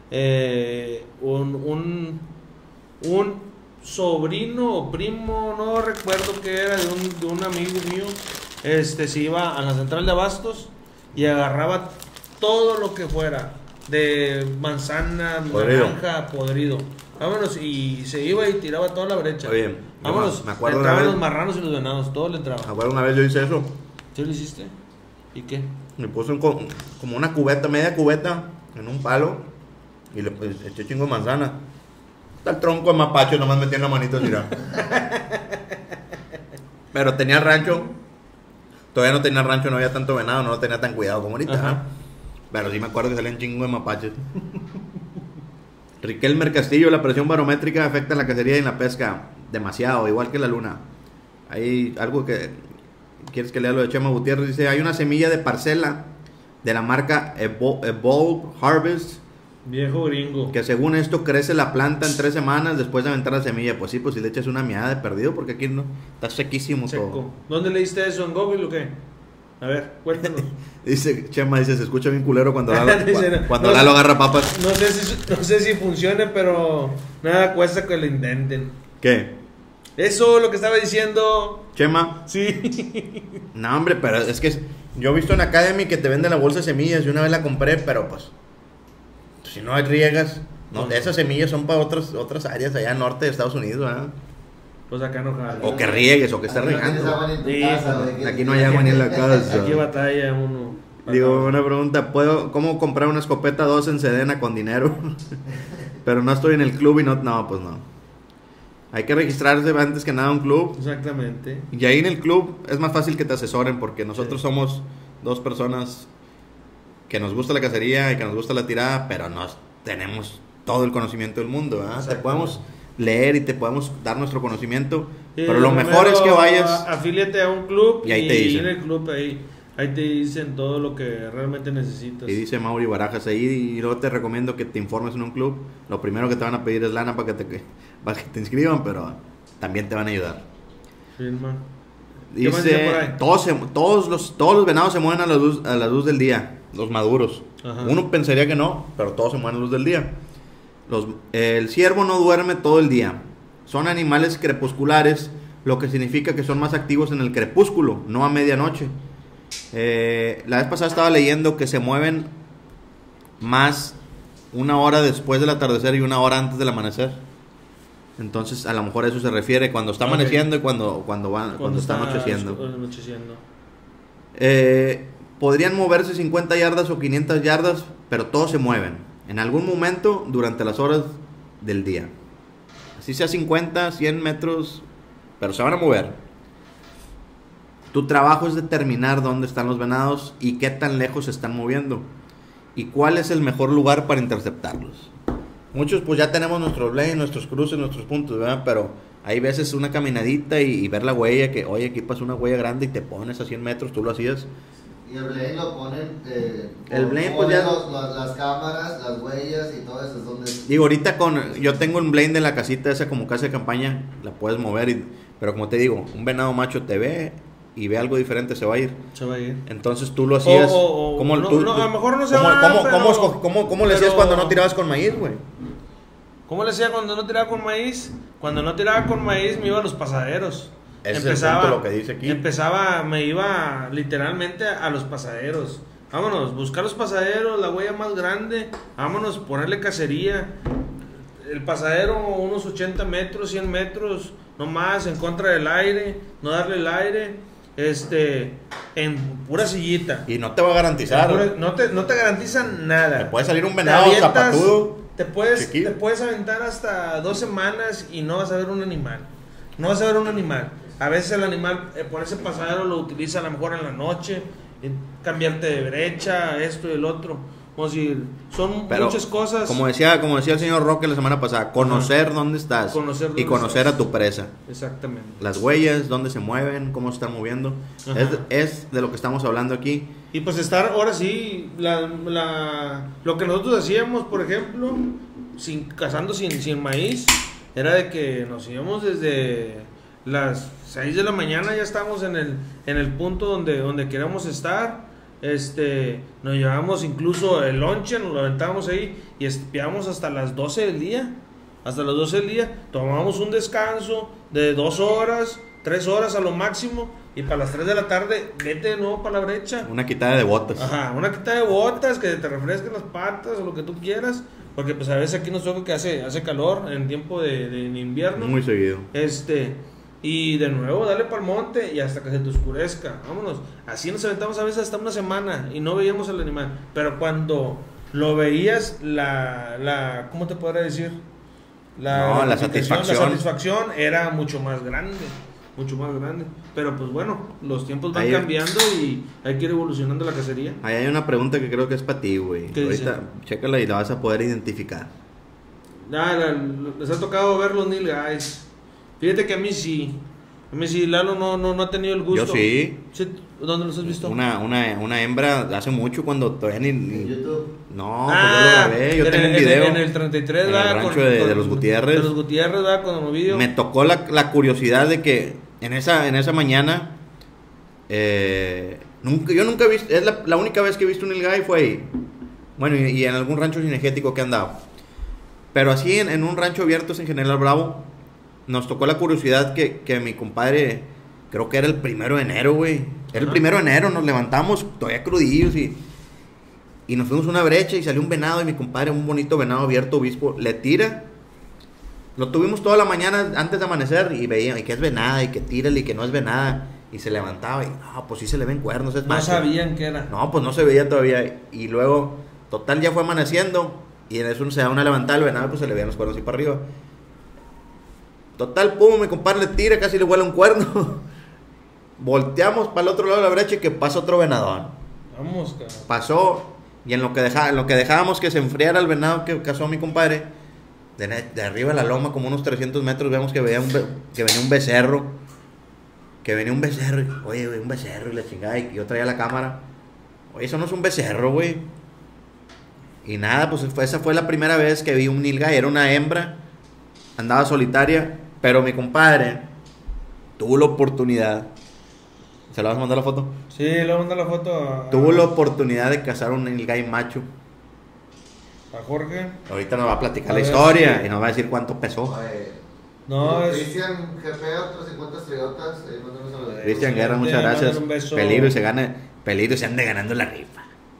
Un sobrino o primo, no recuerdo qué era, de un amigo mío, se iba a la central de abastos y agarraba todo lo que fuera de manzana, Podrido. naranja, podrido. Vámonos, y se iba y tiraba toda la brecha. Oye, vámonos. me acuerdo entraban una vez- los marranos y los venados, todo le entraba. Acuerdo una vez yo hice eso. ¿Sí lo hiciste? ¿Y qué? Me puse como una cubeta, media cubeta, en un palo. Y le eché chingo de manzana. Está el tronco de mapache, nomás metí en la manita así. Mira. Pero tenía el rancho. Todavía no tenía el rancho, no había tanto venado, no lo tenía tan cuidado como ahorita. Ajá. ¿Ah? Pero sí me acuerdo que salían chingo de mapaches. Riquelme Castillo, la presión barométrica afecta la cacería y la pesca demasiado, igual que la luna. Hay algo que... ¿Quieres que lea lo de Chema Gutiérrez? Dice, hay una semilla de parcela de la marca Evolve Harvest, Viejo gringo. que según esto crece la planta en 3 semanas después de aventar la semilla. Pues sí, pues si le echas una miada de perdido, porque aquí no está sequísimo todo. Seco. ¿Dónde leíste eso? ¿En Google o qué? A ver, cuéntanos. Dice Chema, dice, se escucha bien culero cuando Lalo, Dice, cuando no, Lalo agarra papas. No sé si funcione, pero nada cuesta que lo intenten. ¿Qué? Eso, lo que estaba diciendo. Chema. Sí. No, hombre, pero es que yo he visto en Academy que te venden la bolsa de semillas y una vez la compré, pero pues si no riegas, no, esas semillas son para otras áreas allá al norte de Estados Unidos, ¿verdad? Pues acá no jala. O que riegues o que estés Aquí no tienes agua regando. ni en tu Sí, casa, güey. Aquí no hay agua ni en la casa. Aquí batalla uno. Digo, una pregunta, ¿cómo comprar una escopeta 2 en Sedena con dinero? Pero no estoy en el club y no, pues no. Hay que registrarse antes que nada a un club. Exactamente. Y ahí en el club es más fácil que te asesoren porque nosotros Sí. somos 2 personas que nos gusta la cacería y que nos gusta la tirada, pero no tenemos todo el conocimiento del mundo, ¿verdad? Te Exacto. podemos leer y te podemos dar nuestro conocimiento, Sí, pero lo mejor es que vayas. Afíliate a un club Y ahí te dicen. en el club ahí te dicen todo lo que realmente necesitas. Y dice Mauri Barajas ahí, y luego te recomiendo que te informes en un club. Lo primero que te van a pedir es lana para que te inscriban, pero también te van a ayudar. Firma. ¿Qué más dice por ahí? Dice, todos los venados se mueven a la luz del día, los maduros. Ajá. Uno pensaría que no, pero todos se mueven a la luz del día. El ciervo no duerme todo el día. Son animales crepusculares, lo que significa que son más activos en el crepúsculo, no a medianoche. La vez pasada estaba leyendo que se mueven más 1 hora después del atardecer y 1 hora antes del amanecer. Entonces a lo mejor a eso se refiere cuando está amaneciendo y cuando está anocheciendo. Podrían moverse 50 yardas o 500 yardas, pero todos se mueven en algún momento durante las horas del día. Así sea 50, 100 metros, pero se van a mover. Tu trabajo es determinar dónde están los venados y qué tan lejos se están moviendo y cuál es el mejor lugar para interceptarlos. Muchos pues ya tenemos nuestros lanes, nuestros cruces, nuestros puntos, ¿verdad? Pero hay veces una caminadita y ver la huella, que oye, aquí pasa una huella grande y te pones a 100 metros, tú lo hacías. Y el blame lo ponen. El blame, pues, ya- Las cámaras, las huellas y todo eso es donde. Digo, ahorita yo tengo un blade de la casita esa como casa de campaña, la puedes mover, pero como te digo, un venado macho te ve y ve algo diferente, se va a ir. Se va a ir. Entonces tú lo hacías. ¿Cómo, no, tú- no, a lo mejor no se cómo- va, cómo- pero- cómo le hacías pero- cuando no tirabas con maíz, güey? ¿Cómo le hacía cuando no tiraba con maíz? Cuando no tiraba con maíz me iba a los pasaderos. Ese es el punto, lo que dice aquí. Me iba literalmente a los pasaderos. Vámonos, buscar los pasaderos, la huella más grande. Vámonos, ponerle cacería. El pasadero, unos 80 metros, 100 metros, no más, en contra del aire, no darle el aire. En pura sillita. Y no te va a garantizar. No te garantizan nada. Te puede salir un Te venado avientas, zapatudo. Te puedes chiquillo. aventar hasta 2 semanas y no vas a ver un animal. No vas a ver un animal. A veces el animal, por ese pasadero lo utiliza a lo mejor en la noche, cambiarte de brecha, esto y el otro. Vamos a decir, son Pero, muchas cosas. Como decía el señor Roque la semana pasada, conocer dónde estás Conocer dónde y conocer estás. a tu presa. Exactamente. Las huellas, dónde se mueven, cómo se están moviendo. Ajá. Es de lo que estamos hablando aquí. Y pues estar, ahora sí, lo que nosotros hacíamos, por ejemplo, cazando sin maíz, era de que nos íbamos desde las 6 de la mañana, ya estábamos en el punto donde queríamos estar. Nos llevábamos incluso el lonche, nos lo aventábamos ahí y espiábamos hasta las 12 del día. Hasta las 12 del día, tomábamos un descanso de 2 horas, 3 horas a lo máximo, y para las 3 de la tarde, vete de nuevo para la brecha. Una quitada de botas. Ajá, una quita de botas, que te refresquen las patas o lo que tú quieras, porque pues a veces aquí nos toca que hace calor en tiempo de invierno. Muy seguido. Y de nuevo, dale para el monte y hasta que se te oscurezca. Vámonos. Así nos aventamos a veces hasta una semana y no veíamos al animal. Pero cuando lo veías, ¿cómo te podría decir? La satisfacción era mucho más grande. Mucho más grande. Pero pues bueno, los tiempos van cambiando y hay que ir evolucionando la cacería. Ahí hay una pregunta que creo que es para ti, güey. Ahorita, chécala y la vas a poder identificar. Les ha tocado ver los nilgais. Fíjate que a mí sí, Lalo no ha tenido el gusto. Yo sí. ¿Dónde los has visto? Una hembra hace mucho cuando todavía ni... En YouTube. No, pues yo lo grabé, yo tengo un video. En el 33, en el rancho de los Gutiérrez. De los Gutiérrez, ¿verdad? Con Ovidio. Me tocó la curiosidad de que en esa mañana, yo nunca he visto, es la única vez que he visto un nilgai fue ahí. Bueno, y en algún rancho cinegético que he andado. Pero así en un rancho abierto en General Bravo, nos tocó la curiosidad que mi compadre, creo que era el 1 de enero, güey. Era el 1 de enero, nos levantamos todavía crudillos y nos fuimos a una brecha y salió un venado y mi compadre, un bonito venado abierto, obispo, le tira. Lo tuvimos toda la mañana antes de amanecer y veía que es venada y que tírale y que no es venada. Y se levantaba y, no, pues sí se le ven cuernos. Es no macho. sabían que era. No, pues no se veía todavía. Y luego, total, ya fue amaneciendo y en eso se da una levantada al venado, pues se le veían los cuernos así para arriba. Total, pum, mi compadre le tira, casi le vuela un cuerno. Volteamos para el otro lado de la brecha y que pasa otro venadón. Vamos, cabrón. Pasó, y en lo que dejábamos que se enfriara el venado que cazó mi compadre, de arriba de la loma, como unos 300 metros, vemos que venía un becerro. Oye, un becerro y la chingada, y yo traía la cámara. Oye, eso no es un becerro, güey. Y nada, pues esa fue la primera vez que vi un nilgai, era una hembra, andaba solitaria. Pero mi compadre tuvo la oportunidad. ¿Se la vas a mandar la foto? Sí, le voy a mandar la foto tuvo la oportunidad de cazar un nilgai macho. A Jorge. Ahorita nos va a platicar la historia y nos va a decir cuánto pesó. Oye, No, Cristian GP, otros 50 estrellotas. Cristian Guerra, muchas gracias. Peligro se anda ganando la rifa.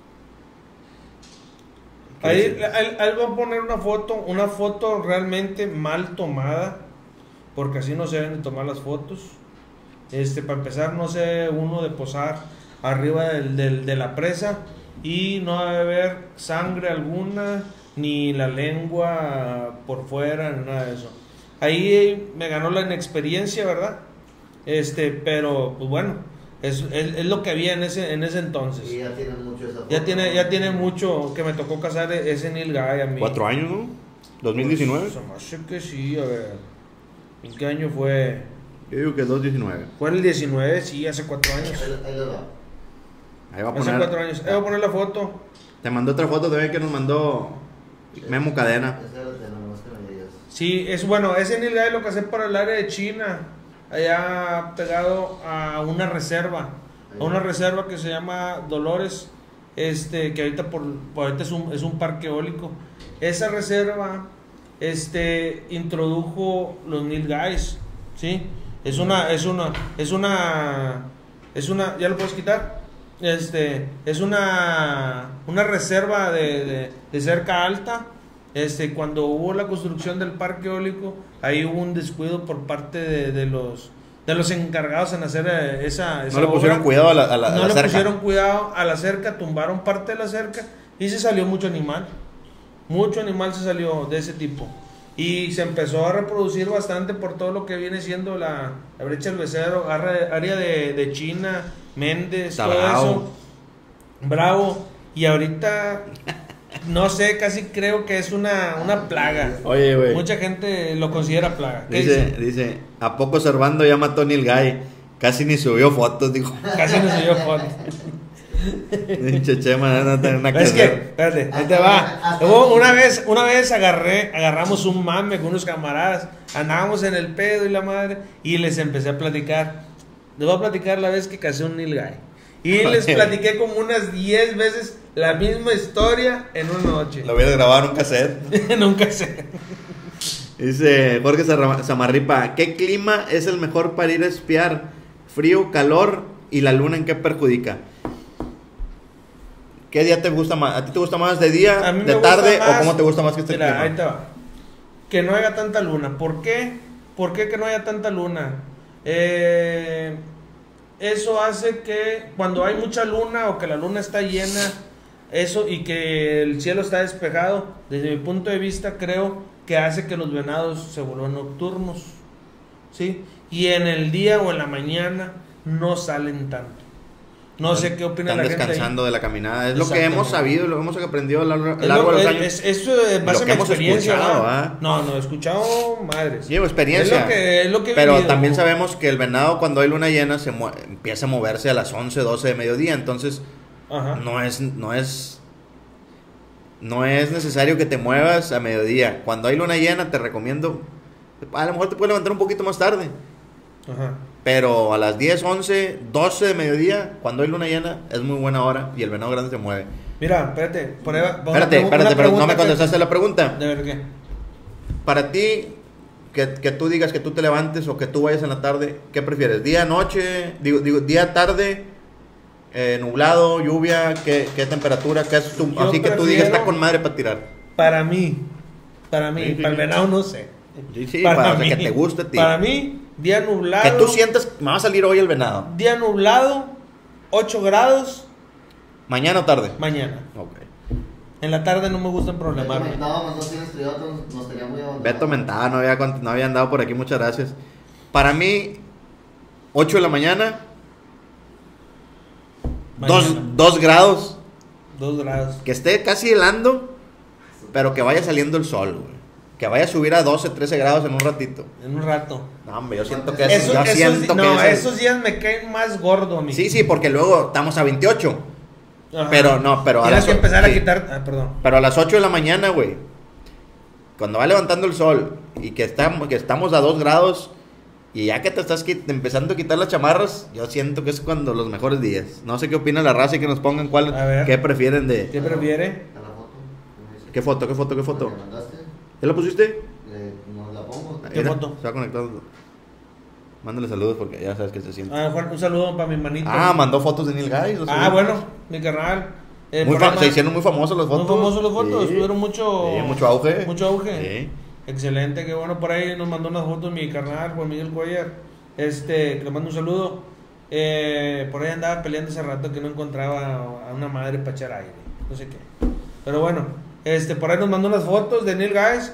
Ahí va a poner una foto realmente mal tomada, porque así no se deben de tomar las fotos. Para empezar, no se uno de posar arriba de la presa y no debe haber sangre alguna, ni la lengua por fuera, ni nada de eso. Ahí me ganó la inexperiencia, ¿verdad? Pero pues bueno, es lo que había en ese entonces. Y ya tiene mucho esa foto. Ya tiene mucho que me tocó cazar ese nilgai a mí. 4 años, ¿no? 2019. Pues, se me hace que sí, a ver. ¿En qué año fue? Yo digo que 2019. Fue en el 19, sí, hace 4 años. Ahí lo va. Ahí va a Hace poner. 4 años. Ahí voy a poner la foto. Te mandó otra foto también que nos mandó Memo Cadena. Ese era el tema, nomás que me digas. Sí, ese nilgai lo casé para el área de China. Allá pegado a una reserva. A una reserva que se llama Dolores. Que ahorita ahorita es un parque eólico. Esa reserva introdujo los nilgais, ¿sí? Es una, ya lo puedes quitar. Es una reserva de cerca alta. Cuando hubo la construcción del parque eólico, ahí hubo un descuido por parte de los encargados en hacer esa no le pusieron cuidado a la cerca. No le pusieron cuidado a la cerca, tumbaron parte de la cerca y se salió mucho animal. Mucho animal se salió de ese tipo. Y se empezó a reproducir bastante por todo lo que viene siendo la brecha del becerro, área de China, Méndez, Está todo bravo. eso. Bravo. Y ahorita, no sé, casi creo que es una plaga. Oye, güey. Mucha gente lo considera plaga. ¿Qué Dice, ¿a poco Servando ya mató a nilgai? Casi ni subió fotos, dijo. Casi no se dio foto. Chema, no tener nada que Es que, hacer. espérate, ahí te va. Una vez agarramos un mame con unos camaradas, andábamos en el pedo y la madre, y les empecé a platicar. Les voy a platicar la vez que casé un nilgai. Y les platiqué como unas 10 veces la misma historia en una noche. Lo voy a grabar en un cassette. Nunca sé. Dice Jorge Zamarripa, ¿qué clima es el mejor para ir a espiar? ¿Frío, calor y la luna en qué perjudica? ¿Qué día te gusta más? ¿A ti te gusta más de día, A mí me de gusta tarde más- o cómo te gusta más que esté el Mira, clima? ahí te va. Que no haya tanta luna. ¿Por qué? ¿Por qué que no haya tanta luna? Eso hace que cuando hay mucha luna o que la luna está llena, eso y que el cielo está despejado, desde mi punto de vista creo que hace que los venados se vuelvan nocturnos, ¿sí? Y en el día o en la mañana no salen tanto. No sé qué opina Están la gente ahí. descansando de la caminada. Es lo que Exactamente. hemos sabido, lo hemos aprendido a lo Es largo de los lo- años. eso en base Lo a que mi hemos experiencia, escuchado, ¿verdad? ¿ah? No, he escuchado madres. Llevo experiencia. Es lo que he Pero vivido. también sabemos que el venado cuando hay luna llena empieza a moverse a las 11, 12 de mediodía. Entonces Ajá. no es necesario que te muevas a mediodía. Cuando hay luna llena te recomiendo, a lo mejor te puedes levantar un poquito más tarde. Ajá. Pero a las 10, 11, 12 de mediodía, cuando hay luna llena, es muy buena hora y el venado grande se mueve. Mira, espérate. Por ahí va- una Espérate, una pero no pregunta me que- contestaste la pregunta. ¿De ver qué? Para ti, que tú digas que tú te levantes o que tú vayas en la tarde, ¿qué prefieres? ¿Día, noche? Digo día, tarde, nublado, lluvia, ¿qué temperatura? ¿Qué es tu, Yo así que tú digas prefiero- está con madre para tirar? Para mí, Sí, para el sí. venado no sé. Sí, para o sea, que te guste a ti. Para mí, día nublado. Que tú sientas, me va a salir hoy el venado. Día nublado, 8 grados, Mañana o tarde. mañana. Ok. En la tarde no me gustan problemarme. Comentábamos, no tienes estrellota, nos tenía muy abandonado. Beto Mentado, no había andado por aquí, muchas gracias. Para mí, 8 de la mañana, Mañana. 2 grados, 2 grados. que esté casi helando, pero que vaya saliendo el sol, güey. Que vaya a subir a 12, 13 grados en un ratito. En un rato. No, hombre, yo siento que Esos días me caen más gordo a mí. Sí, porque luego estamos a 28. Ajá. Pero no, pero a Tienes las que empezar a sí. quitar. Ah, perdón. Pero a las 8 de la mañana, güey. Cuando va levantando el sol y que estamos a 2 grados y ya que te estás empezando a quitar las chamarras, yo siento que es cuando los mejores días. No sé qué opina la raza y que nos pongan A ver. qué prefieren de... ¿Qué prefiere? A la foto. ¿Cómo dice? ¿Qué foto? ¿Me mandaste? ¿Ya la pusiste? Nos la pongo. ¿Qué foto? Se va conectando. Mándale saludos porque ya sabes que se siente. Ah, Juan, un saludo para mi manito. Mandó fotos de Neil Guy. Bueno, mi carnal. Se hicieron muy famosas las fotos. Muy famosos los fotos, Sí. tuvieron mucho, Sí, mucho auge. Mucho auge. Sí. Excelente, qué bueno. Por ahí nos mandó unas fotos mi carnal, Juan Miguel Cuellar. Que le mando un saludo. Por ahí andaba peleando hace rato que no encontraba a una madre para echar aire. No sé qué. Pero bueno, por ahí nos mandó unas fotos de Neil Guys.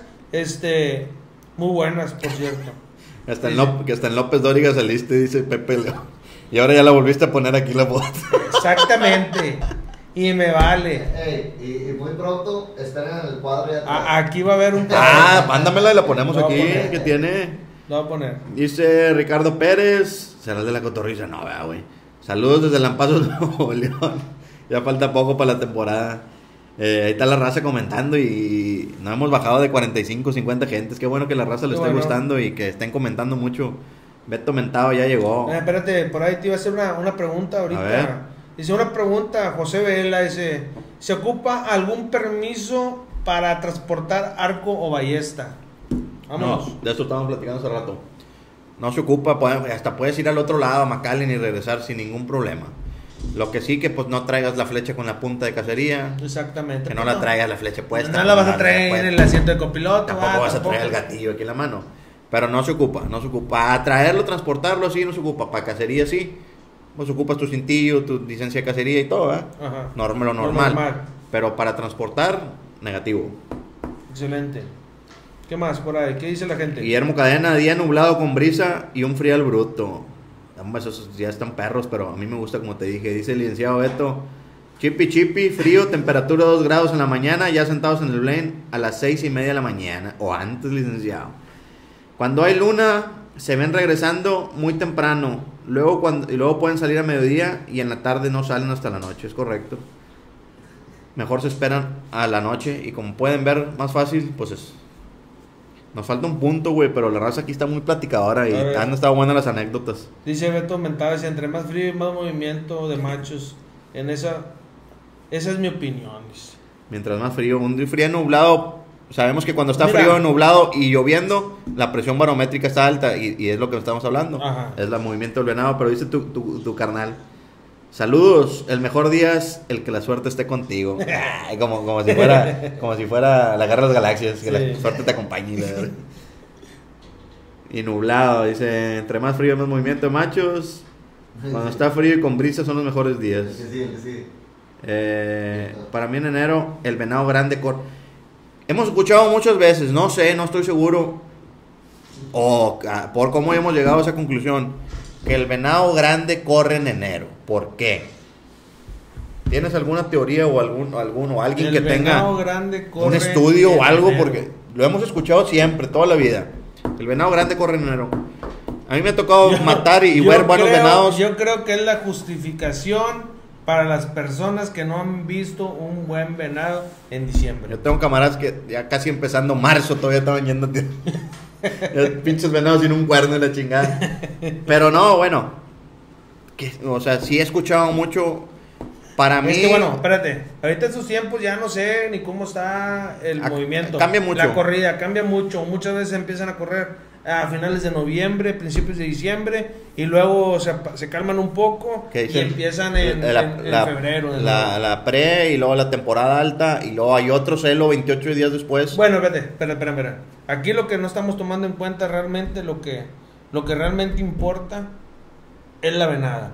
Muy buenas, por cierto. Que hasta en López Dóriga saliste, dice Pepe León. Y ahora ya la volviste a poner aquí la foto. Exactamente. Y me vale. Ey, y muy pronto estar en el cuadro ya atrás. Aquí va a haber un. Mándamela y la ponemos Lo voy a aquí. poner. Que tiene. Lo voy a poner. Dice Ricardo Pérez. Será el de la cotorriza. No, vea, güey. Saludos desde Lampazo, Nuevo León. Ya falta poco para la temporada. Ahí está la raza comentando y no hemos bajado de 45, 50 gentes. Qué bueno que la raza le Qué esté bueno. gustando y que estén comentando mucho. Beto Mentado ya llegó. Espérate, por ahí te iba a hacer una pregunta A ver. ahorita. Dice una pregunta, José Vela, dice, ¿se ocupa algún permiso para transportar arco o ballesta? Vámonos. No, de eso estábamos platicando hace rato. No se ocupa, hasta puedes ir al otro lado a McAllen y regresar sin ningún problema. Lo que sí que pues no traigas la flecha con la punta de cacería, Exactamente. que no pues la traigas la flecha puesta. No la vas a traer en el asiento de copiloto. Tampoco vas a tampoco. traer el gatillo aquí en la mano. Pero no se ocupa. A traerlo, transportarlo, sí, no se ocupa. Para cacería, sí. Pues ocupas tu cintillo, tu licencia de cacería y todo, ¿eh? Ajá. Lo Lo normal. Pero para transportar, negativo. Excelente. ¿Qué más por ahí? ¿Qué dice la gente? Guillermo Cadena, día nublado con brisa y un frial bruto. Hombre, esos ya están perros, pero a mí me gusta como te dije. Dice el licenciado Beto, chipi, frío, temperatura 2 grados en la mañana, ya sentados en el Blaine a las 6:30 de la mañana, o antes, licenciado. Cuando hay luna, se ven regresando muy temprano, luego pueden salir a mediodía y en la tarde no salen hasta la noche, es correcto. Mejor se esperan a la noche y como pueden ver más fácil, pues es... Nos falta un punto, güey, pero la raza aquí está muy platicadora y A ver. han estado buenas las anécdotas. Dice Beto Mentado, dice, entre más frío y más movimiento de machos. Esa es mi opinión. Dice. Mientras más frío, un día frío nublado, sabemos que cuando está Mira. frío, nublado y lloviendo, la presión barométrica está alta y es lo que estamos hablando. Ajá. Es el movimiento del venado, pero dice tu carnal, Saludos, el mejor día es el que la suerte esté contigo. Ay, como si fuera la guerra de las galaxias, que la suerte te acompañe. ¿Verdad? Y nublado, dice, entre más frío más movimiento de machos. Cuando está frío y con brisa son los mejores días. Sí. Para mí en enero el venado grande hemos escuchado muchas veces, no sé, no estoy seguro, o por cómo hemos llegado a esa conclusión, que el venado grande corre en enero. ¿Por qué? ¿Tienes alguna teoría o alguien el que tenga un estudio o algo? Enero. Porque lo hemos escuchado siempre, toda la vida. El venado grande corre en enero. A mí me ha tocado matar y ver buenos venados. Yo creo que es la justificación para las personas que no han visto un buen venado en diciembre. Yo tengo camaradas que ya casi empezando marzo todavía estaban yendo pinches venados sin un cuerno y la chingada. Pero no, bueno, o sea, sí he escuchado mucho. Para mí, es que bueno, espérate, ahorita en sus tiempos ya no sé ni cómo está el movimiento. Cambia mucho. La corrida cambia mucho. Muchas veces empiezan a correr a finales de noviembre, principios de diciembre, y luego se calman un poco y empiezan en febrero. La pre y luego la temporada alta y luego hay otro celo 28 días después. Bueno, espera. Aquí lo que no estamos tomando en cuenta realmente, lo que realmente importa es la venada.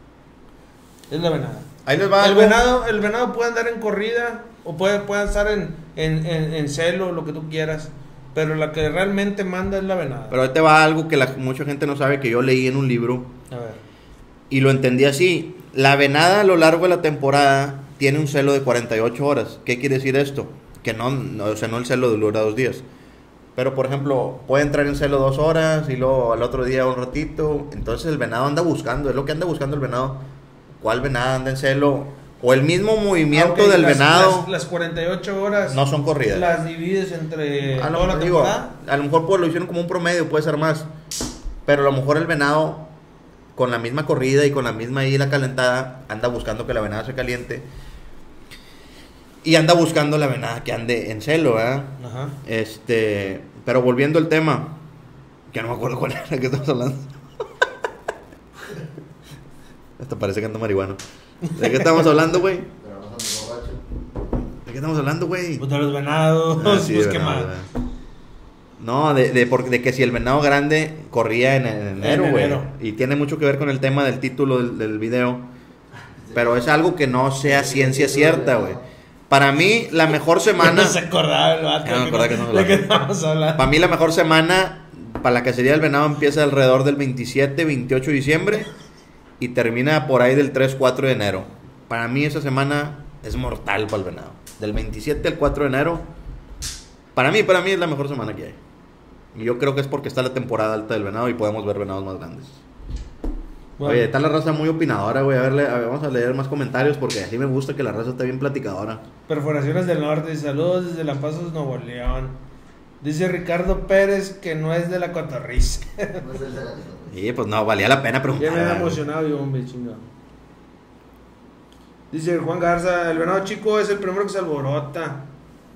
Ahí les va el venado puede andar en corrida o puede estar en celo, lo que tú quieras, pero la que realmente manda es la venada. Pero ahí te va algo que mucha gente no sabe, que yo leí en un libro. A ver. Y lo entendí así. La venada a lo largo de la temporada tiene un celo de 48 horas. ¿Qué quiere decir esto? Que no el celo dura 2 días. Pero, por ejemplo, puede entrar en celo 2 horas y luego al otro día un ratito. Entonces el venado anda buscando, es lo que anda buscando el venado. ¿Cuál venado anda en celo? O el mismo movimiento del venado. Las 48 horas no son corridas. Las divides entre toda la temporada. A lo mejor pues lo hicieron como un promedio, puede ser más. Pero a lo mejor el venado, con la misma corrida y con la misma la calentada, anda buscando que la venada se caliente. Y anda buscando la venada que ande en celo, ¿verdad? Ajá. Pero volviendo al tema, que no me acuerdo cuál era que estamos hablando. Hasta parece que ando marihuano. ¿De qué estamos hablando, güey? ¿De qué estamos hablando, güey? Pues de los venados. Sí, pues qué mal. No, de que si el venado grande corría en enero, güey. Y tiene mucho que ver con el tema del título del video. Pero es algo que no sea ciencia cierta, güey. Para mí, la mejor semana... No se acordaba el vato. No me acordaba de que estábamos hablando. Para mí, la mejor semana para la cacería del venado empieza alrededor del 27, 28 de diciembre y termina por ahí del 3, 4 de enero. Para mí, esa semana es mortal para el venado. Del 27 al 4 de enero, para mí es la mejor semana que hay. Y yo creo que es porque está la temporada alta del venado y podemos ver venados más grandes. Bueno. Oye, está la raza muy opinadora, güey. A ver, vamos a leer más comentarios porque así me gusta que la raza esté bien platicadora. Perforaciones del Norte, saludos desde La Paz, Nuevo León. Dice Ricardo Pérez que no es de la cotorriza. Sí, pues no, valía la pena preguntar. Ya me he emocionado yo, hombre, chingado. Dice Juan Garza, el venado chico es el primero que se alborota.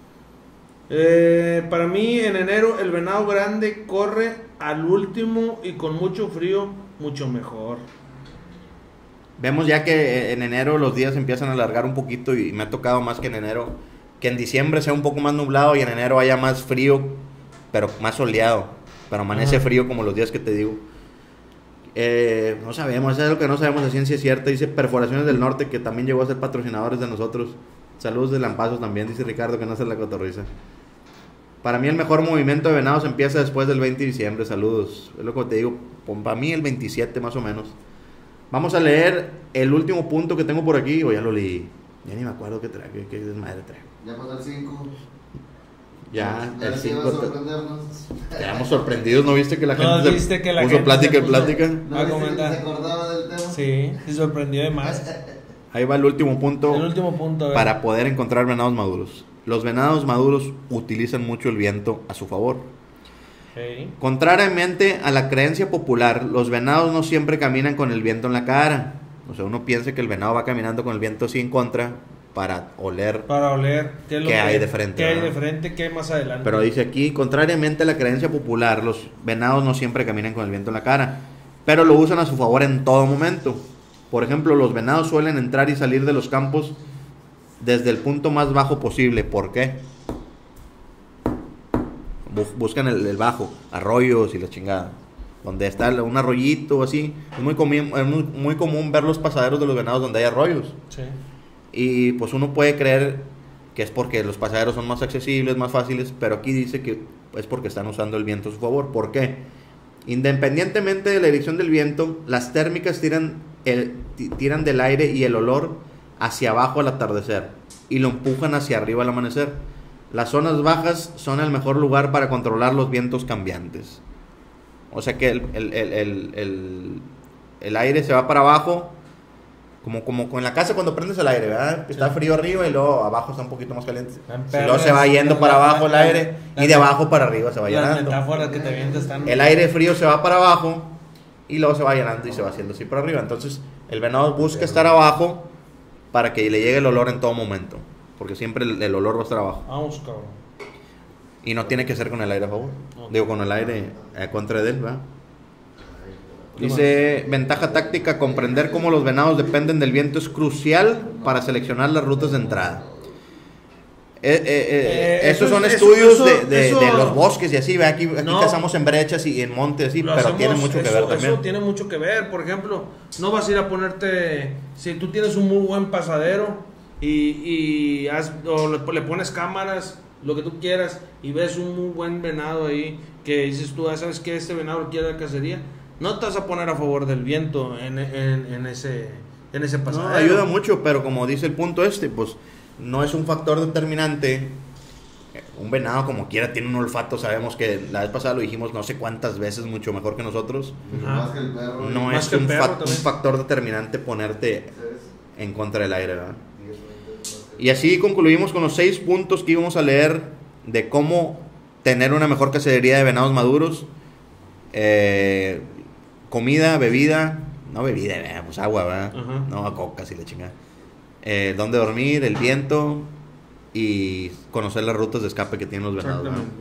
Para mí, en enero, el venado grande corre al último y con mucho frío, mucho mejor. Vemos ya que en enero los días empiezan a alargar un poquito y me ha tocado más que en enero. Que en diciembre sea un poco más nublado y en enero haya más frío, pero más soleado. Pero amanece frío como los días que te digo. No sabemos, eso es lo que no sabemos de ciencia cierta. Dice Perforaciones del Norte, que también llegó a ser patrocinadores de nosotros. Saludos de Lampazos también, dice Ricardo, que no es la cotorriza. Para mí el mejor movimiento de venados empieza después del 20 de diciembre, saludos. Es lo que te digo, para mí el 27 más o menos. Vamos a leer el último punto que tengo por aquí, o ya lo leí. Ya ni me acuerdo qué desmadre trae. Ya pasó el 5. Ya, el 5. Quedamos sorprendidos, ¿no viste que la gente se puso plática y plática? ¿No viste que se acordaba del tema? Sí, se sorprendió de más. Ahí va el último punto. El último punto, para poder encontrar venados maduros. Los venados maduros utilizan mucho el viento a su favor. Okay. Contrariamente a la creencia popular, los venados no siempre caminan con el viento en la cara. O sea, uno piensa que el venado va caminando con el viento así en contra para oler qué hay de frente. ¿Qué hay de frente? ¿Qué hay más adelante? Pero dice aquí, contrariamente a la creencia popular, los venados no siempre caminan con el viento en la cara, pero lo usan a su favor en todo momento. Por ejemplo, los venados suelen entrar y salir de los campos desde el punto más bajo posible. ¿Por qué? Buscan el bajo, arroyos y la chingada. Donde está un arroyito o así. Es muy común ver los pasaderos de los venados donde hay arroyos. Sí. Y pues uno puede creer que es porque los pasaderos son más accesibles, más fáciles, pero aquí dice que es porque están usando el viento a su favor. ¿Por qué? Independientemente de la dirección del viento, las térmicas tiran del aire y el olor hacia abajo al atardecer y lo empujan hacia arriba al amanecer. Las zonas bajas son el mejor lugar para controlar los vientos cambiantes. O sea que el aire se va para abajo, como en la casa cuando prendes el aire, ¿verdad? Está frío arriba y luego abajo está un poquito más caliente. Y luego se va yendo para abajo el aire y de abajo para arriba se va llenando. Las metáforas que te avientas están... El aire frío se va para abajo y luego se va llenando y se va haciendo así para arriba. Entonces el venado busca estar abajo para que le llegue el olor en todo momento, porque siempre el olor va a estar abajo. Vamos, cabrón. Y no tiene que ser con el aire a favor. No. Digo, con el aire contra de él, ¿verdad? Dice, ventaja táctica, comprender cómo los venados dependen del viento es crucial para seleccionar las rutas de entrada. Estos son estudios de los bosques y así, ¿ve? Aquí No. cazamos en brechas y en montes, así, pero tiene mucho que ver también. Eso tiene mucho que ver. Por ejemplo, no vas a ir a ponerte... Si tú tienes un muy buen pasadero o le pones cámaras, lo que tú quieras, y ves un muy buen venado ahí, que dices tú, ¿sabes qué? Este venado lo quiere la cacería. No te vas a poner a favor del viento en ese pasadero. No, ayuda mucho, pero como dice el punto pues no es un factor determinante. Un venado como quiera tiene un olfato, sabemos que la vez pasada lo dijimos no sé cuántas veces, mucho mejor que nosotros. Más que el perro. No Más es que el un perro un también. factor determinante ponerte en contra del aire, ¿verdad? Y así concluimos con los 6 puntos que íbamos a leer de cómo tener una mejor cacería de venados maduros. Comida, bebida, no bebida, pues agua, ¿verdad? Ajá. No coca, si la chingada. Dónde dormir, el viento y conocer las rutas de escape que tienen los venados, ¿verdad? Exactamente.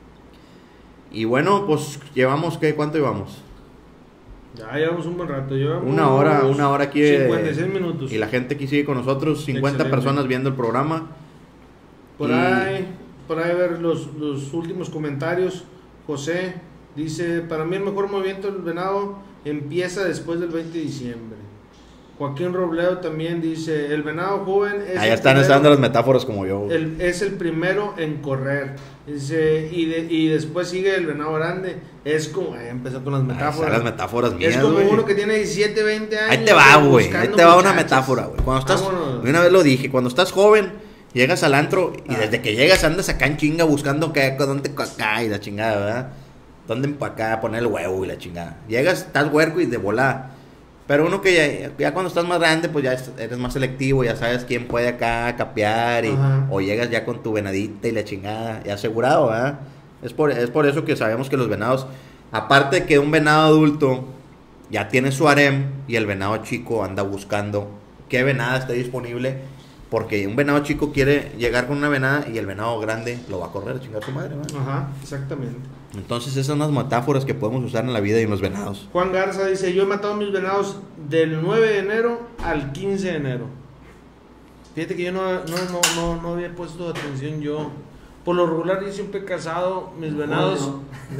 Y bueno, pues llevamos, ¿cuánto llevamos? Ya llevamos un buen rato. Llevamos Una hora aquí. 56 minutos. Y la gente aquí sigue con nosotros, 50 Excelente. personas viendo el programa. Por ahí ver los últimos comentarios. José dice, para mí el mejor movimiento del venado empieza después del 20 de diciembre. Joaquín Robledo también dice, el venado joven es Allá están usando las metáforas como yo. es el primero en correr. Dice, y después sigue el venado grande. Es como, empezó con las metáforas. Las metáforas mías, Es como güey. uno que tiene 17, 20 años. Ahí te va, güey. Ahí buscando te va una muchachas. metáfora, güey. Cuando estás, Vámonos. una vez lo dije, cuando estás joven, llegas al antro y desde que llegas andas acá en chinga buscando dónde acá y la chingada, ¿verdad? Dónde empacar, poner el huevo y la chingada. Llegas, estás huerco y de volada. Pero uno que ya cuando estás más grande, pues ya eres más selectivo, ya sabes quién puede acá capear o llegas ya con tu venadita y la chingada, ya asegurado, ¿verdad? Es por eso que sabemos que los venados, aparte de que un venado adulto ya tiene su harem y el venado chico anda buscando qué venada está disponible, porque un venado chico quiere llegar con una venada y el venado grande lo va a correr a chingar su madre, ¿verdad? Ajá, exactamente. Entonces esas son las metáforas que podemos usar en la vida y en los venados. Juan Garza dice, yo he matado mis venados del 9 de enero al 15 de enero. Fíjate que yo no había puesto atención yo. Por lo regular yo siempre he cazado mis venados.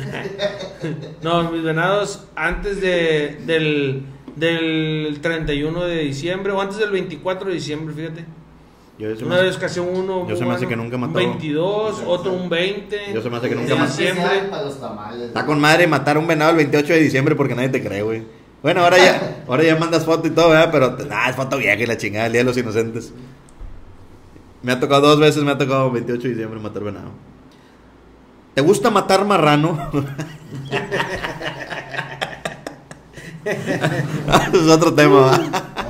No, mis venados antes del 31 de diciembre o antes del 24 de diciembre, fíjate. Una vez casé uno. Yo se me hace que nunca he matado. Un 22, otro un 20. Yo se me hace que nunca de maté. diciembre. Para los tamales. Está con madre matar un venado el 28 de diciembre porque nadie te cree, güey. Bueno, ahora ya mandas foto y todo, ¿verdad? Pero es foto vieja y la chingada, el día de los inocentes. Me ha tocado 2 veces, me ha tocado 28 de diciembre matar venado. ¿Te gusta matar marrano? Es otro tema, ¿va?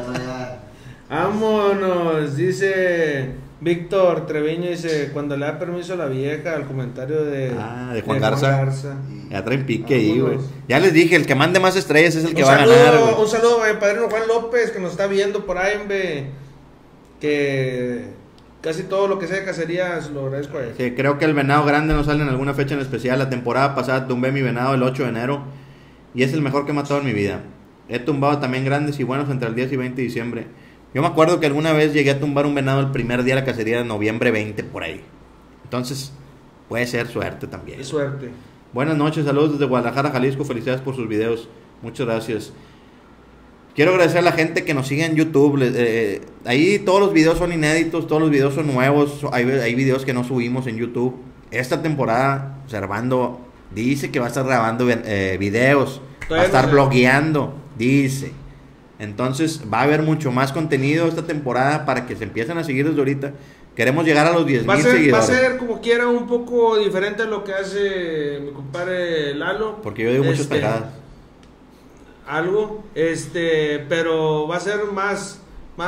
Vámonos, dice Víctor Treviño, dice, cuando le da permiso a la vieja, al comentario de Juan Garza. Ya traen pique ahí, güey. Vámonos. Ya les dije, el que mande más estrellas es el que Un va a saludo, ganar, güey. un saludo, padrino Juan López, que nos está viendo por ahí, hombre, que casi todo lo que sea de cacería se lo agradezco a él. Sí, creo que el venado grande no sale en alguna fecha en especial. La temporada pasada tumbé mi venado el 8 de enero y es el mejor que he matado en mi vida. He tumbado también grandes y buenos entre el 10 y 20 de diciembre. Yo me acuerdo que alguna vez llegué a tumbar un venado el primer día de la cacería de noviembre 20 por ahí. Entonces, puede ser suerte también. Es suerte. Buenas noches, saludos desde Guadalajara, Jalisco. Felicidades por sus videos. Muchas gracias. Quiero agradecer a la gente que nos sigue en YouTube. Ahí todos los videos son inéditos, todos los videos son nuevos. Hay videos que no subimos en YouTube. Esta temporada, Servando dice que va a estar grabando videos. Va a estar blogueando, dice. Entonces va a haber mucho más contenido esta temporada para que se empiecen a seguir desde ahorita. Queremos llegar a los 10,000 seguidores. Va a ser como quiera un poco diferente a lo que hace mi compadre Lalo. Porque yo digo muchas pegadas. Algo, pero va a ser más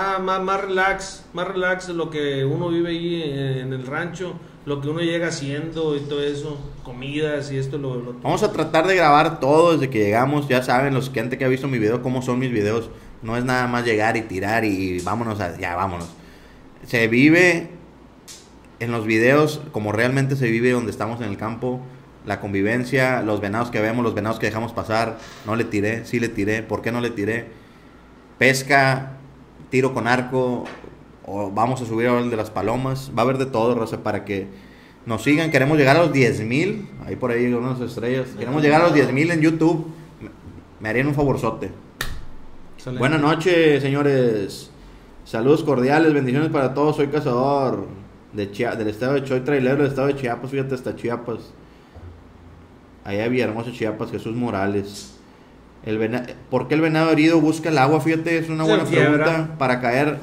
relax lo que uno vive ahí en el rancho, lo que uno llega haciendo y todo eso, comidas y esto lo Vamos a tratar de grabar todo desde que llegamos. Ya saben los que antes que ha visto mi video cómo son mis videos. No es nada más llegar y tirar y vámonos, vámonos. Se vive en los videos como realmente se vive donde estamos en el campo. La convivencia, los venados que vemos, los venados que dejamos pasar. No le tiré, sí le tiré, ¿por qué no le tiré? Pesca, tiro con arco, o vamos a subir ahora el de las palomas. Va a haber de todo, Rosa, para que nos sigan. Queremos llegar a los 10,000. Ahí por ahí unas estrellas. Queremos llegar a los 10,000 en YouTube. Me harían un favorzote. Excelente. Buenas noches, señores. Saludos cordiales, bendiciones para todos. Soy cazador del estado de Chiapas, trailero del estado de Chiapas. Fíjate, hasta Chiapas. Allá Villahermosa, Chiapas. Jesús Morales. ¿Por qué el venado herido busca el agua? Fíjate, es una buena pregunta. Para caer,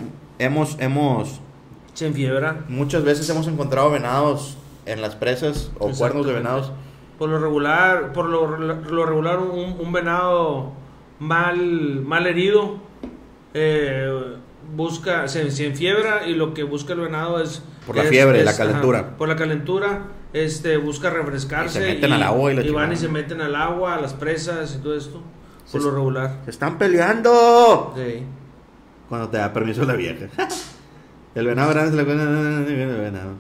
se enfiebra. Muchas veces hemos encontrado venados en las presas o cuernos de venados. Por lo regular, un venado mal herido se enfiebra, y lo que busca el venado es por la fiebre, la calentura. Por la calentura, busca refrescarse, y se meten al agua y van y se meten al agua, a las presas y todo esto. Por lo regular. ¡Se están peleando! Sí. Cuando te da permiso la vieja. El venado grande se le cuenta el venado.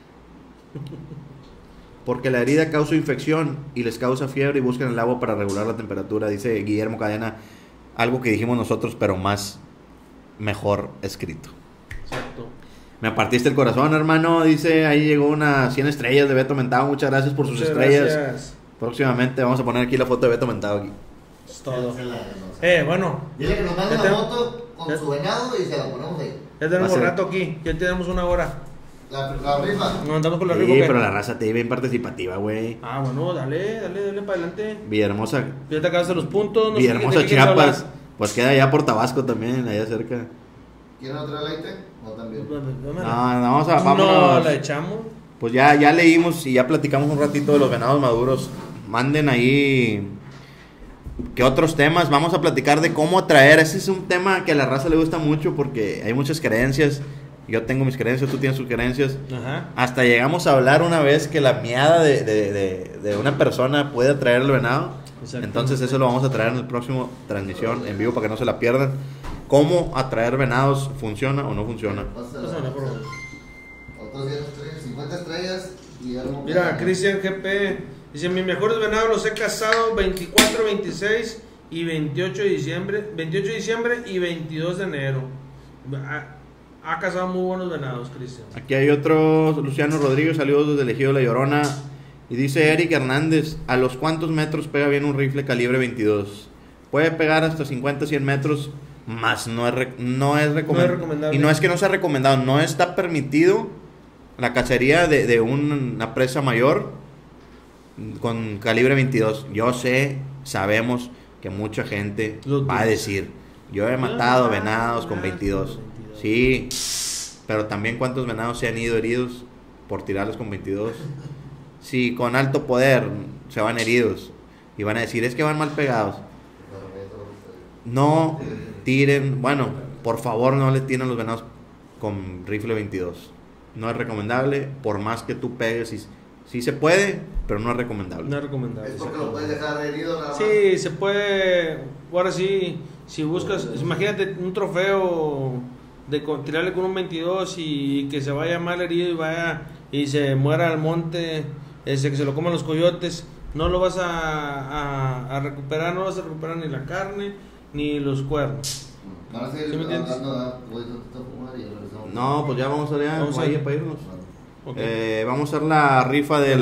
Porque la herida causa infección y les causa fiebre y buscan el agua para regular la temperatura, dice Guillermo Cadena. Algo que dijimos nosotros, pero mejor escrito. Exacto. Me partiste el corazón, hermano. Dice, ahí llegó unas 100 estrellas de Beto Mentado. Muchas gracias por sus estrellas. Gracias. Próximamente vamos a poner aquí la foto de Beto Mentado aquí. Es todo. Bueno. Dile que nos mande una foto con su venado y se la ponemos ahí. Ya tenemos rato aquí, ya tenemos una hora. La rifa. Nos andamos con la rifa. Sí, pero la raza te bien participativa, güey. Bueno, dale para adelante. Villahermosa. Ya te acabaste los puntos. No Villahermosa, Chiapas. Pues queda allá por Tabasco también, allá cerca. ¿Quieren otra leite? ¿O también? No, vámonos. No, la echamos. Pues ya leímos y ya platicamos un ratito de los venados maduros. Manden ahí ¿qué otros temas? Vamos a platicar de cómo atraer. Ese es un tema que a la raza le gusta mucho porque hay muchas creencias. Yo tengo mis creencias, tú tienes tus creencias. Ajá. Hasta llegamos a hablar una vez que la miada de una persona puede atraer el venado. Entonces eso lo vamos a traer en el próximo transmisión en vivo para que no se la pierdan. ¿Cómo atraer venados? ¿Funciona o no funciona? Otros 50 estrellas y algo. Mira, Cristian GP dice: mis mejores venados los he cazado 24, 26 y 28 de diciembre. 28 de diciembre y 22 de enero. Ha cazado muy buenos venados, Cristian. Aquí hay otro, Luciano Rodríguez, saludos desde el Ejido La Llorona. Y dice Eric Hernández: ¿a los cuántos metros pega bien un rifle calibre 22? Puede pegar hasta 50, 100 metros, más no es recomendable. Y no es que no sea recomendado, no está permitido la cacería de una presa mayor con calibre 22. Yo sé, sabemos que mucha gente va a decir: yo he matado venados con 22. Sí, pero también cuántos venados se han ido heridos por tirarlos con 22. Si con alto poder se van heridos y van a decir: es que van mal pegados. No tiren, por favor no le tiren los venados con rifle 22. No es recomendable, por más que tú pegues. Sí se puede, pero no es recomendable. No es recomendable. Es porque lo puedes dejar herido nada más. Sí, se puede. Ahora sí, si buscas, imagínate un trofeo de tirarle con un 22 y que se vaya mal herido y se muera al monte, que se lo coman los coyotes, no lo vas a recuperar, no vas a recuperar ni la carne ni los cuernos. Van a seguir ¿Sí me entiendes? hablando, voy a fumar y regresamos. No, pues ya vamos allá, Vamos ahí allá. para irnos. Ok. Vamos a hacer la rifa de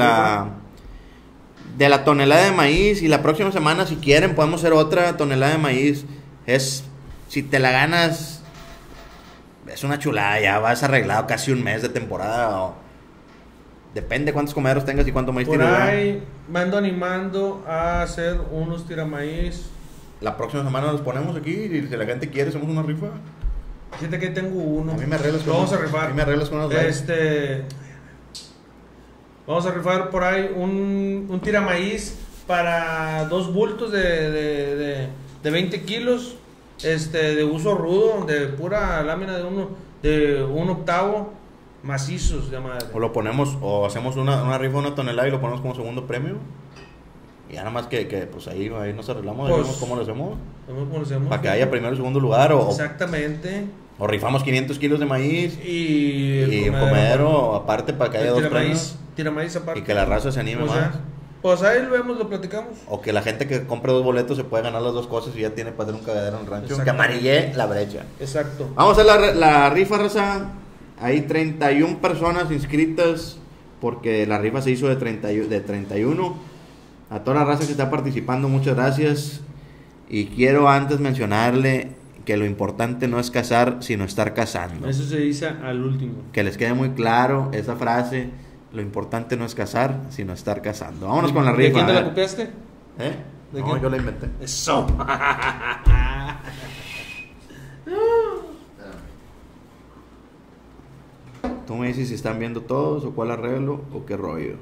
la tonelada de maíz. Y la próxima semana, si quieren, podemos hacer otra tonelada de maíz. Si te la ganas, es una chulada. Ya vas arreglado casi un mes de temporada. Depende cuántos comederos tengas y cuánto maíz Por tienes. ahí me ando animando a hacer unos tiramaíz. La próxima semana los ponemos aquí. Y si la gente quiere, hacemos una rifa. Fíjate que tengo uno. A mí me arreglas Lo vamos a A rifar. mí me arreglas con unos likes. Vamos a rifar por ahí un tiramaíz para 2 bultos de 20 kilos. De uso rudo, de pura lámina de un octavo, macizos de madre. O lo ponemos, o hacemos una rifa de una tonelada y lo ponemos como segundo premio. Y ya nada más que pues ahí nos arreglamos, Pues, vemos cómo lo hacemos. ¿Cómo lo hacemos? Para que haya primero y segundo lugar. Exactamente. O rifamos 500 kilos de maíz Y y un comedero aparte para que haya dos premios. Tiramaíz aparte. Y que la raza se anime Pues más. ya. Pues ahí lo vemos, lo platicamos. O que la gente que compre 2 boletos se puede ganar las 2 cosas y ya tiene para hacer un cagadero en el rancho. Que Exactamente. amarille la brecha. Exacto. Vamos a hacer la rifa, raza. Hay 31 personas inscritas porque la rifa se hizo de 31. A toda la raza que está participando, muchas gracias. Y quiero antes mencionarle que lo importante no es cazar, sino estar cazando. Eso se dice al último. Que les quede muy claro esa frase. Lo importante no es cazar, sino estar cazando. Vámonos con la rifa. ¿De quién te a la ver. copiaste? ¿Eh? ¿De No, quién? yo la inventé. Eso. Tú me dices si están viendo todos o cuál arreglo o qué rollo.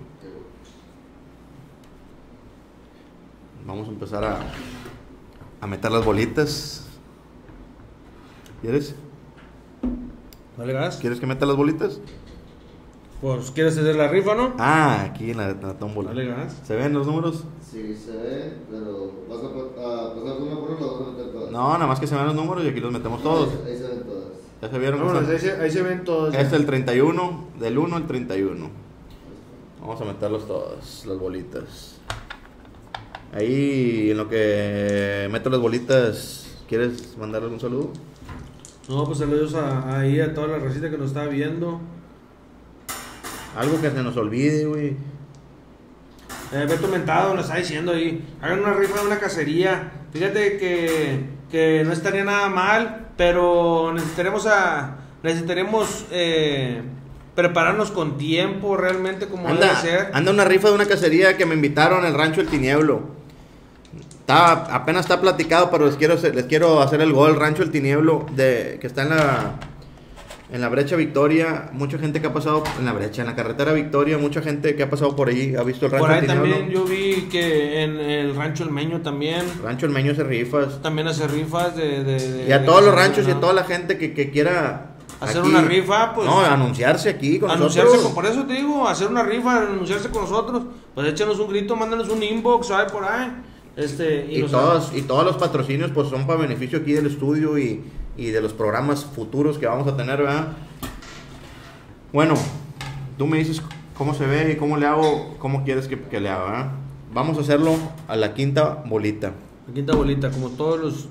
Vamos a empezar a meter las bolitas. ¿Quieres? ¿Dale gas? ¿Quieres que meta las bolitas? Pues, ¿quieres hacer la rifa, no? Ah, aquí en la tómbola. Dale gas. ¿Se ven los números? Sí, se ve, pero vas a pasar una por una o vas a meter todas. No, nada más que se ven los números y aquí los metemos todos. Ahí se ven todas. ¿Ya se vieron? Vámonos, ahí se ven todos. Este es el 31, del 1 al 31. Vamos a meterlos todos, las bolitas. Ahí, en lo que meto las bolitas, ¿quieres mandarle algún saludo? No, pues saludos ahí a toda la racita que nos está viendo. Algo que se nos olvide, güey. Beto Mentado nos está diciendo ahí, hagan una rifa de una cacería. Fíjate que no estaría nada mal, pero necesitaremos prepararnos con tiempo realmente como debe ser. Anda una rifa de una cacería que me invitaron al rancho El Tinieblo. Apenas está platicado, pero les quiero hacer el gol. Rancho El Tinieblo, que está en la brecha Victoria. Mucha gente que ha pasado en la carretera Victoria, mucha gente que ha pasado por ahí ha visto el rancho Por ahí El Tinieblo. también yo vi que en el rancho El Meño también. Rancho El Meño hace rifas. También hace rifas Y a todos los ranchos y a toda la gente que quiera hacer aquí, una rifa, pues. no, anunciarse aquí con Anunciarse, nosotros. por eso te digo, hacer una rifa, anunciarse con nosotros. Pues échanos un grito, mándanos un inbox, ¿sabes? Por ahí. Y todos los patrocinios pues son para beneficio aquí del estudio y de los programas futuros que vamos a tener, ¿verdad? Bueno, tú me dices cómo se ve y cómo le hago, cómo quieres que le haga, ¿verdad? Vamos a hacerlo a la quinta bolita. La quinta bolita, como todas las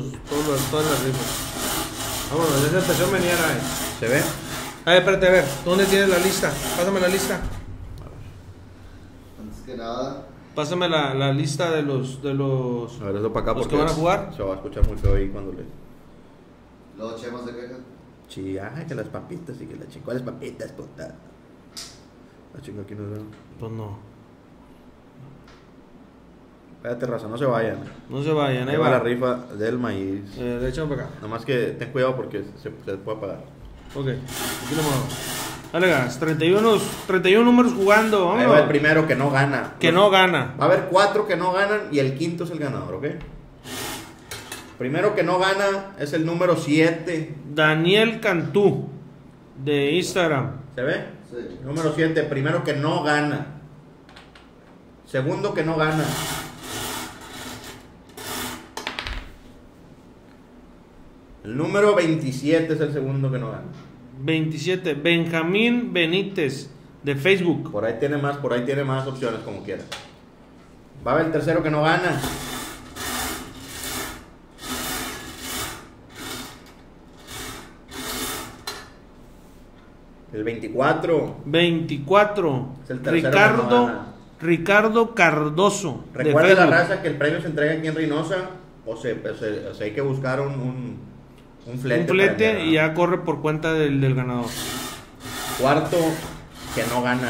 rifas. Vámonos, ya se empezó a menear ahí. ¿Se ve? A ver, espérate, a ver, ¿dónde tienes la lista? Pásame la lista. Antes que nada, Pásame la lista de los A ver, eso para acá ¿Los porque que van a jugar? se va a escuchar muy feo ahí cuando le... luego Chema se queja. Sí, que las papitas y que la chingada. ¿Cuáles papitas, puta? La chinga aquí nos veo. Pues no. Espérate, raza, no se vayan. No se vayan, ahí Ahí va va. la rifa del maíz. Échame para acá. Nomás que ten cuidado porque se puede apagar. Ok, aquí lo muevo. Dale gas, 31 números jugando. Ahí Vámonos. va el primero que no gana. Que no gana. Va a haber 4 que no ganan y el quinto es el ganador, ¿ok? Primero que no gana es el número 7. Daniel Cantú, de Instagram. ¿Se ve? Sí. Número 7, primero que no gana. Segundo que no gana. El número 27 es el segundo que no gana. 27, Benjamín Benítez, de Facebook. Por ahí tiene más opciones como quiera. Va a haber el tercero que no gana. El 24. 24. Es el tercero que no gana. Ricardo Cardoso. de Recuerda la Facebook. raza que el premio se entrega aquí en Reynosa. O sea, hay que buscar un flete. Un flete para enviar, y ya corre por cuenta del ganador. Cuarto, que no gana.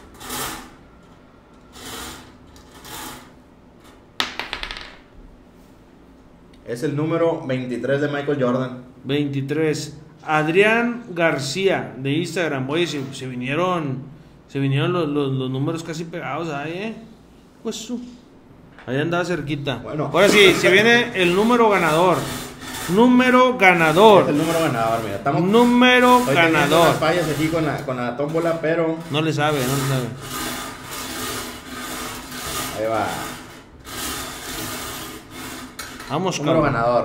Es el número 23 de Michael Jordan. 23. Adrián García de Instagram. Oye, se vinieron los números casi pegados ahí, Pues ahí andaba cerquita. Bueno. Ahora sí, se viene el número ganador. Número ganador. Es el número ganador, mira. Estamos Número hoy teniendo ganador. unas fallas aquí con la tómbola, pero No le sabe. ahí va. Vamos, Número cabrón. ganador.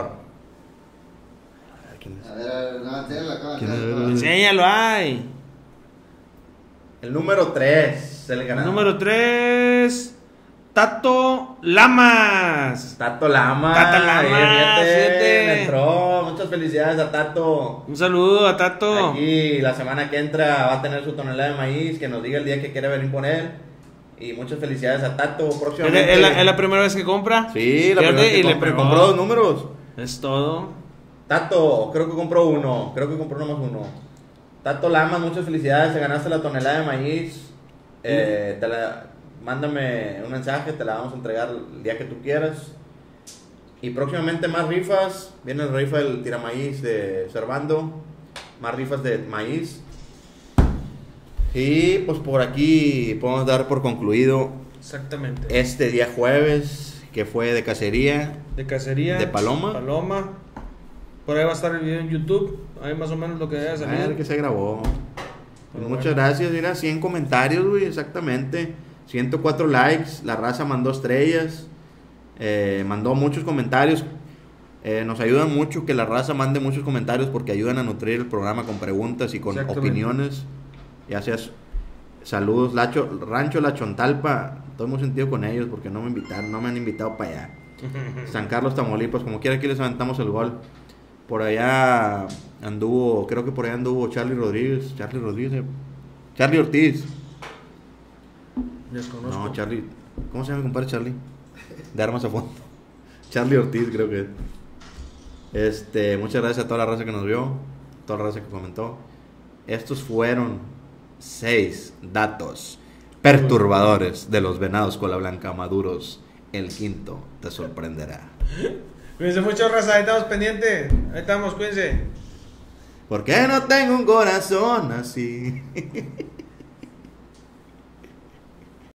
A ver, no, enséñale la cámara. ¿Quién es? Enséñalo, ay. El número 3. El ganador. Número 3. Tato Lamas. Tato Lama. Tato Lama, fíjate. Me entró. Muchas felicidades a Tato. Un saludo a Tato. Aquí la semana que entra va a tener su tonelada de maíz. Que nos diga el día que quiere venir por él. Y muchas felicidades a Tato. Próximamente. ¿Es la primera vez que compra? Sí, la Fíjate, primera vez y que le compró. pegó. Compró 2 números. Es todo. Tato, creo que compró uno. Creo que compró nomás uno. Tato Lamas, muchas felicidades. Te ganaste la tonelada de maíz. Mándame un mensaje. Te la vamos a entregar el día que tú quieras. Y próximamente más rifas. Viene el rifa del tiramaíz de Servando. Más rifas de maíz. Y pues por aquí podemos dar por concluido Exactamente. este día jueves, que fue de cacería. De cacería. ¿De paloma? Paloma. Por ahí va a estar el video en YouTube. Ahí más o menos lo que debe A salir. ver que se grabó. Pero Muchas bueno. gracias, mira, 100 comentarios, güey, exactamente. 104 likes, la raza mandó estrellas, mandó muchos comentarios. Nos ayudan mucho que la raza mande muchos comentarios porque ayudan a nutrir el programa con preguntas y con Exactamente. opiniones. Ya seas saludos, Rancho La Chontalpa, todo hemos sentido con ellos porque no me han invitado para allá. San Carlos, Tamaulipas, como quiera aquí les aventamos el gol. Por allá anduvo, creo que por allá anduvo Charlie Ortiz. Desconozco. No, Charlie, ¿cómo se llama mi compadre Charlie? De armas a fondo. Charlie Ortiz creo que es. Muchas gracias a toda la raza que nos vio, toda la raza que comentó. Estos fueron 6 datos perturbadores de los venados cola blanca maduros. El quinto te sorprenderá. Cuídense mucho, raza. Ahí estamos pendientes. Ahí estamos, cuídense. ¿Por qué no tengo un corazón así?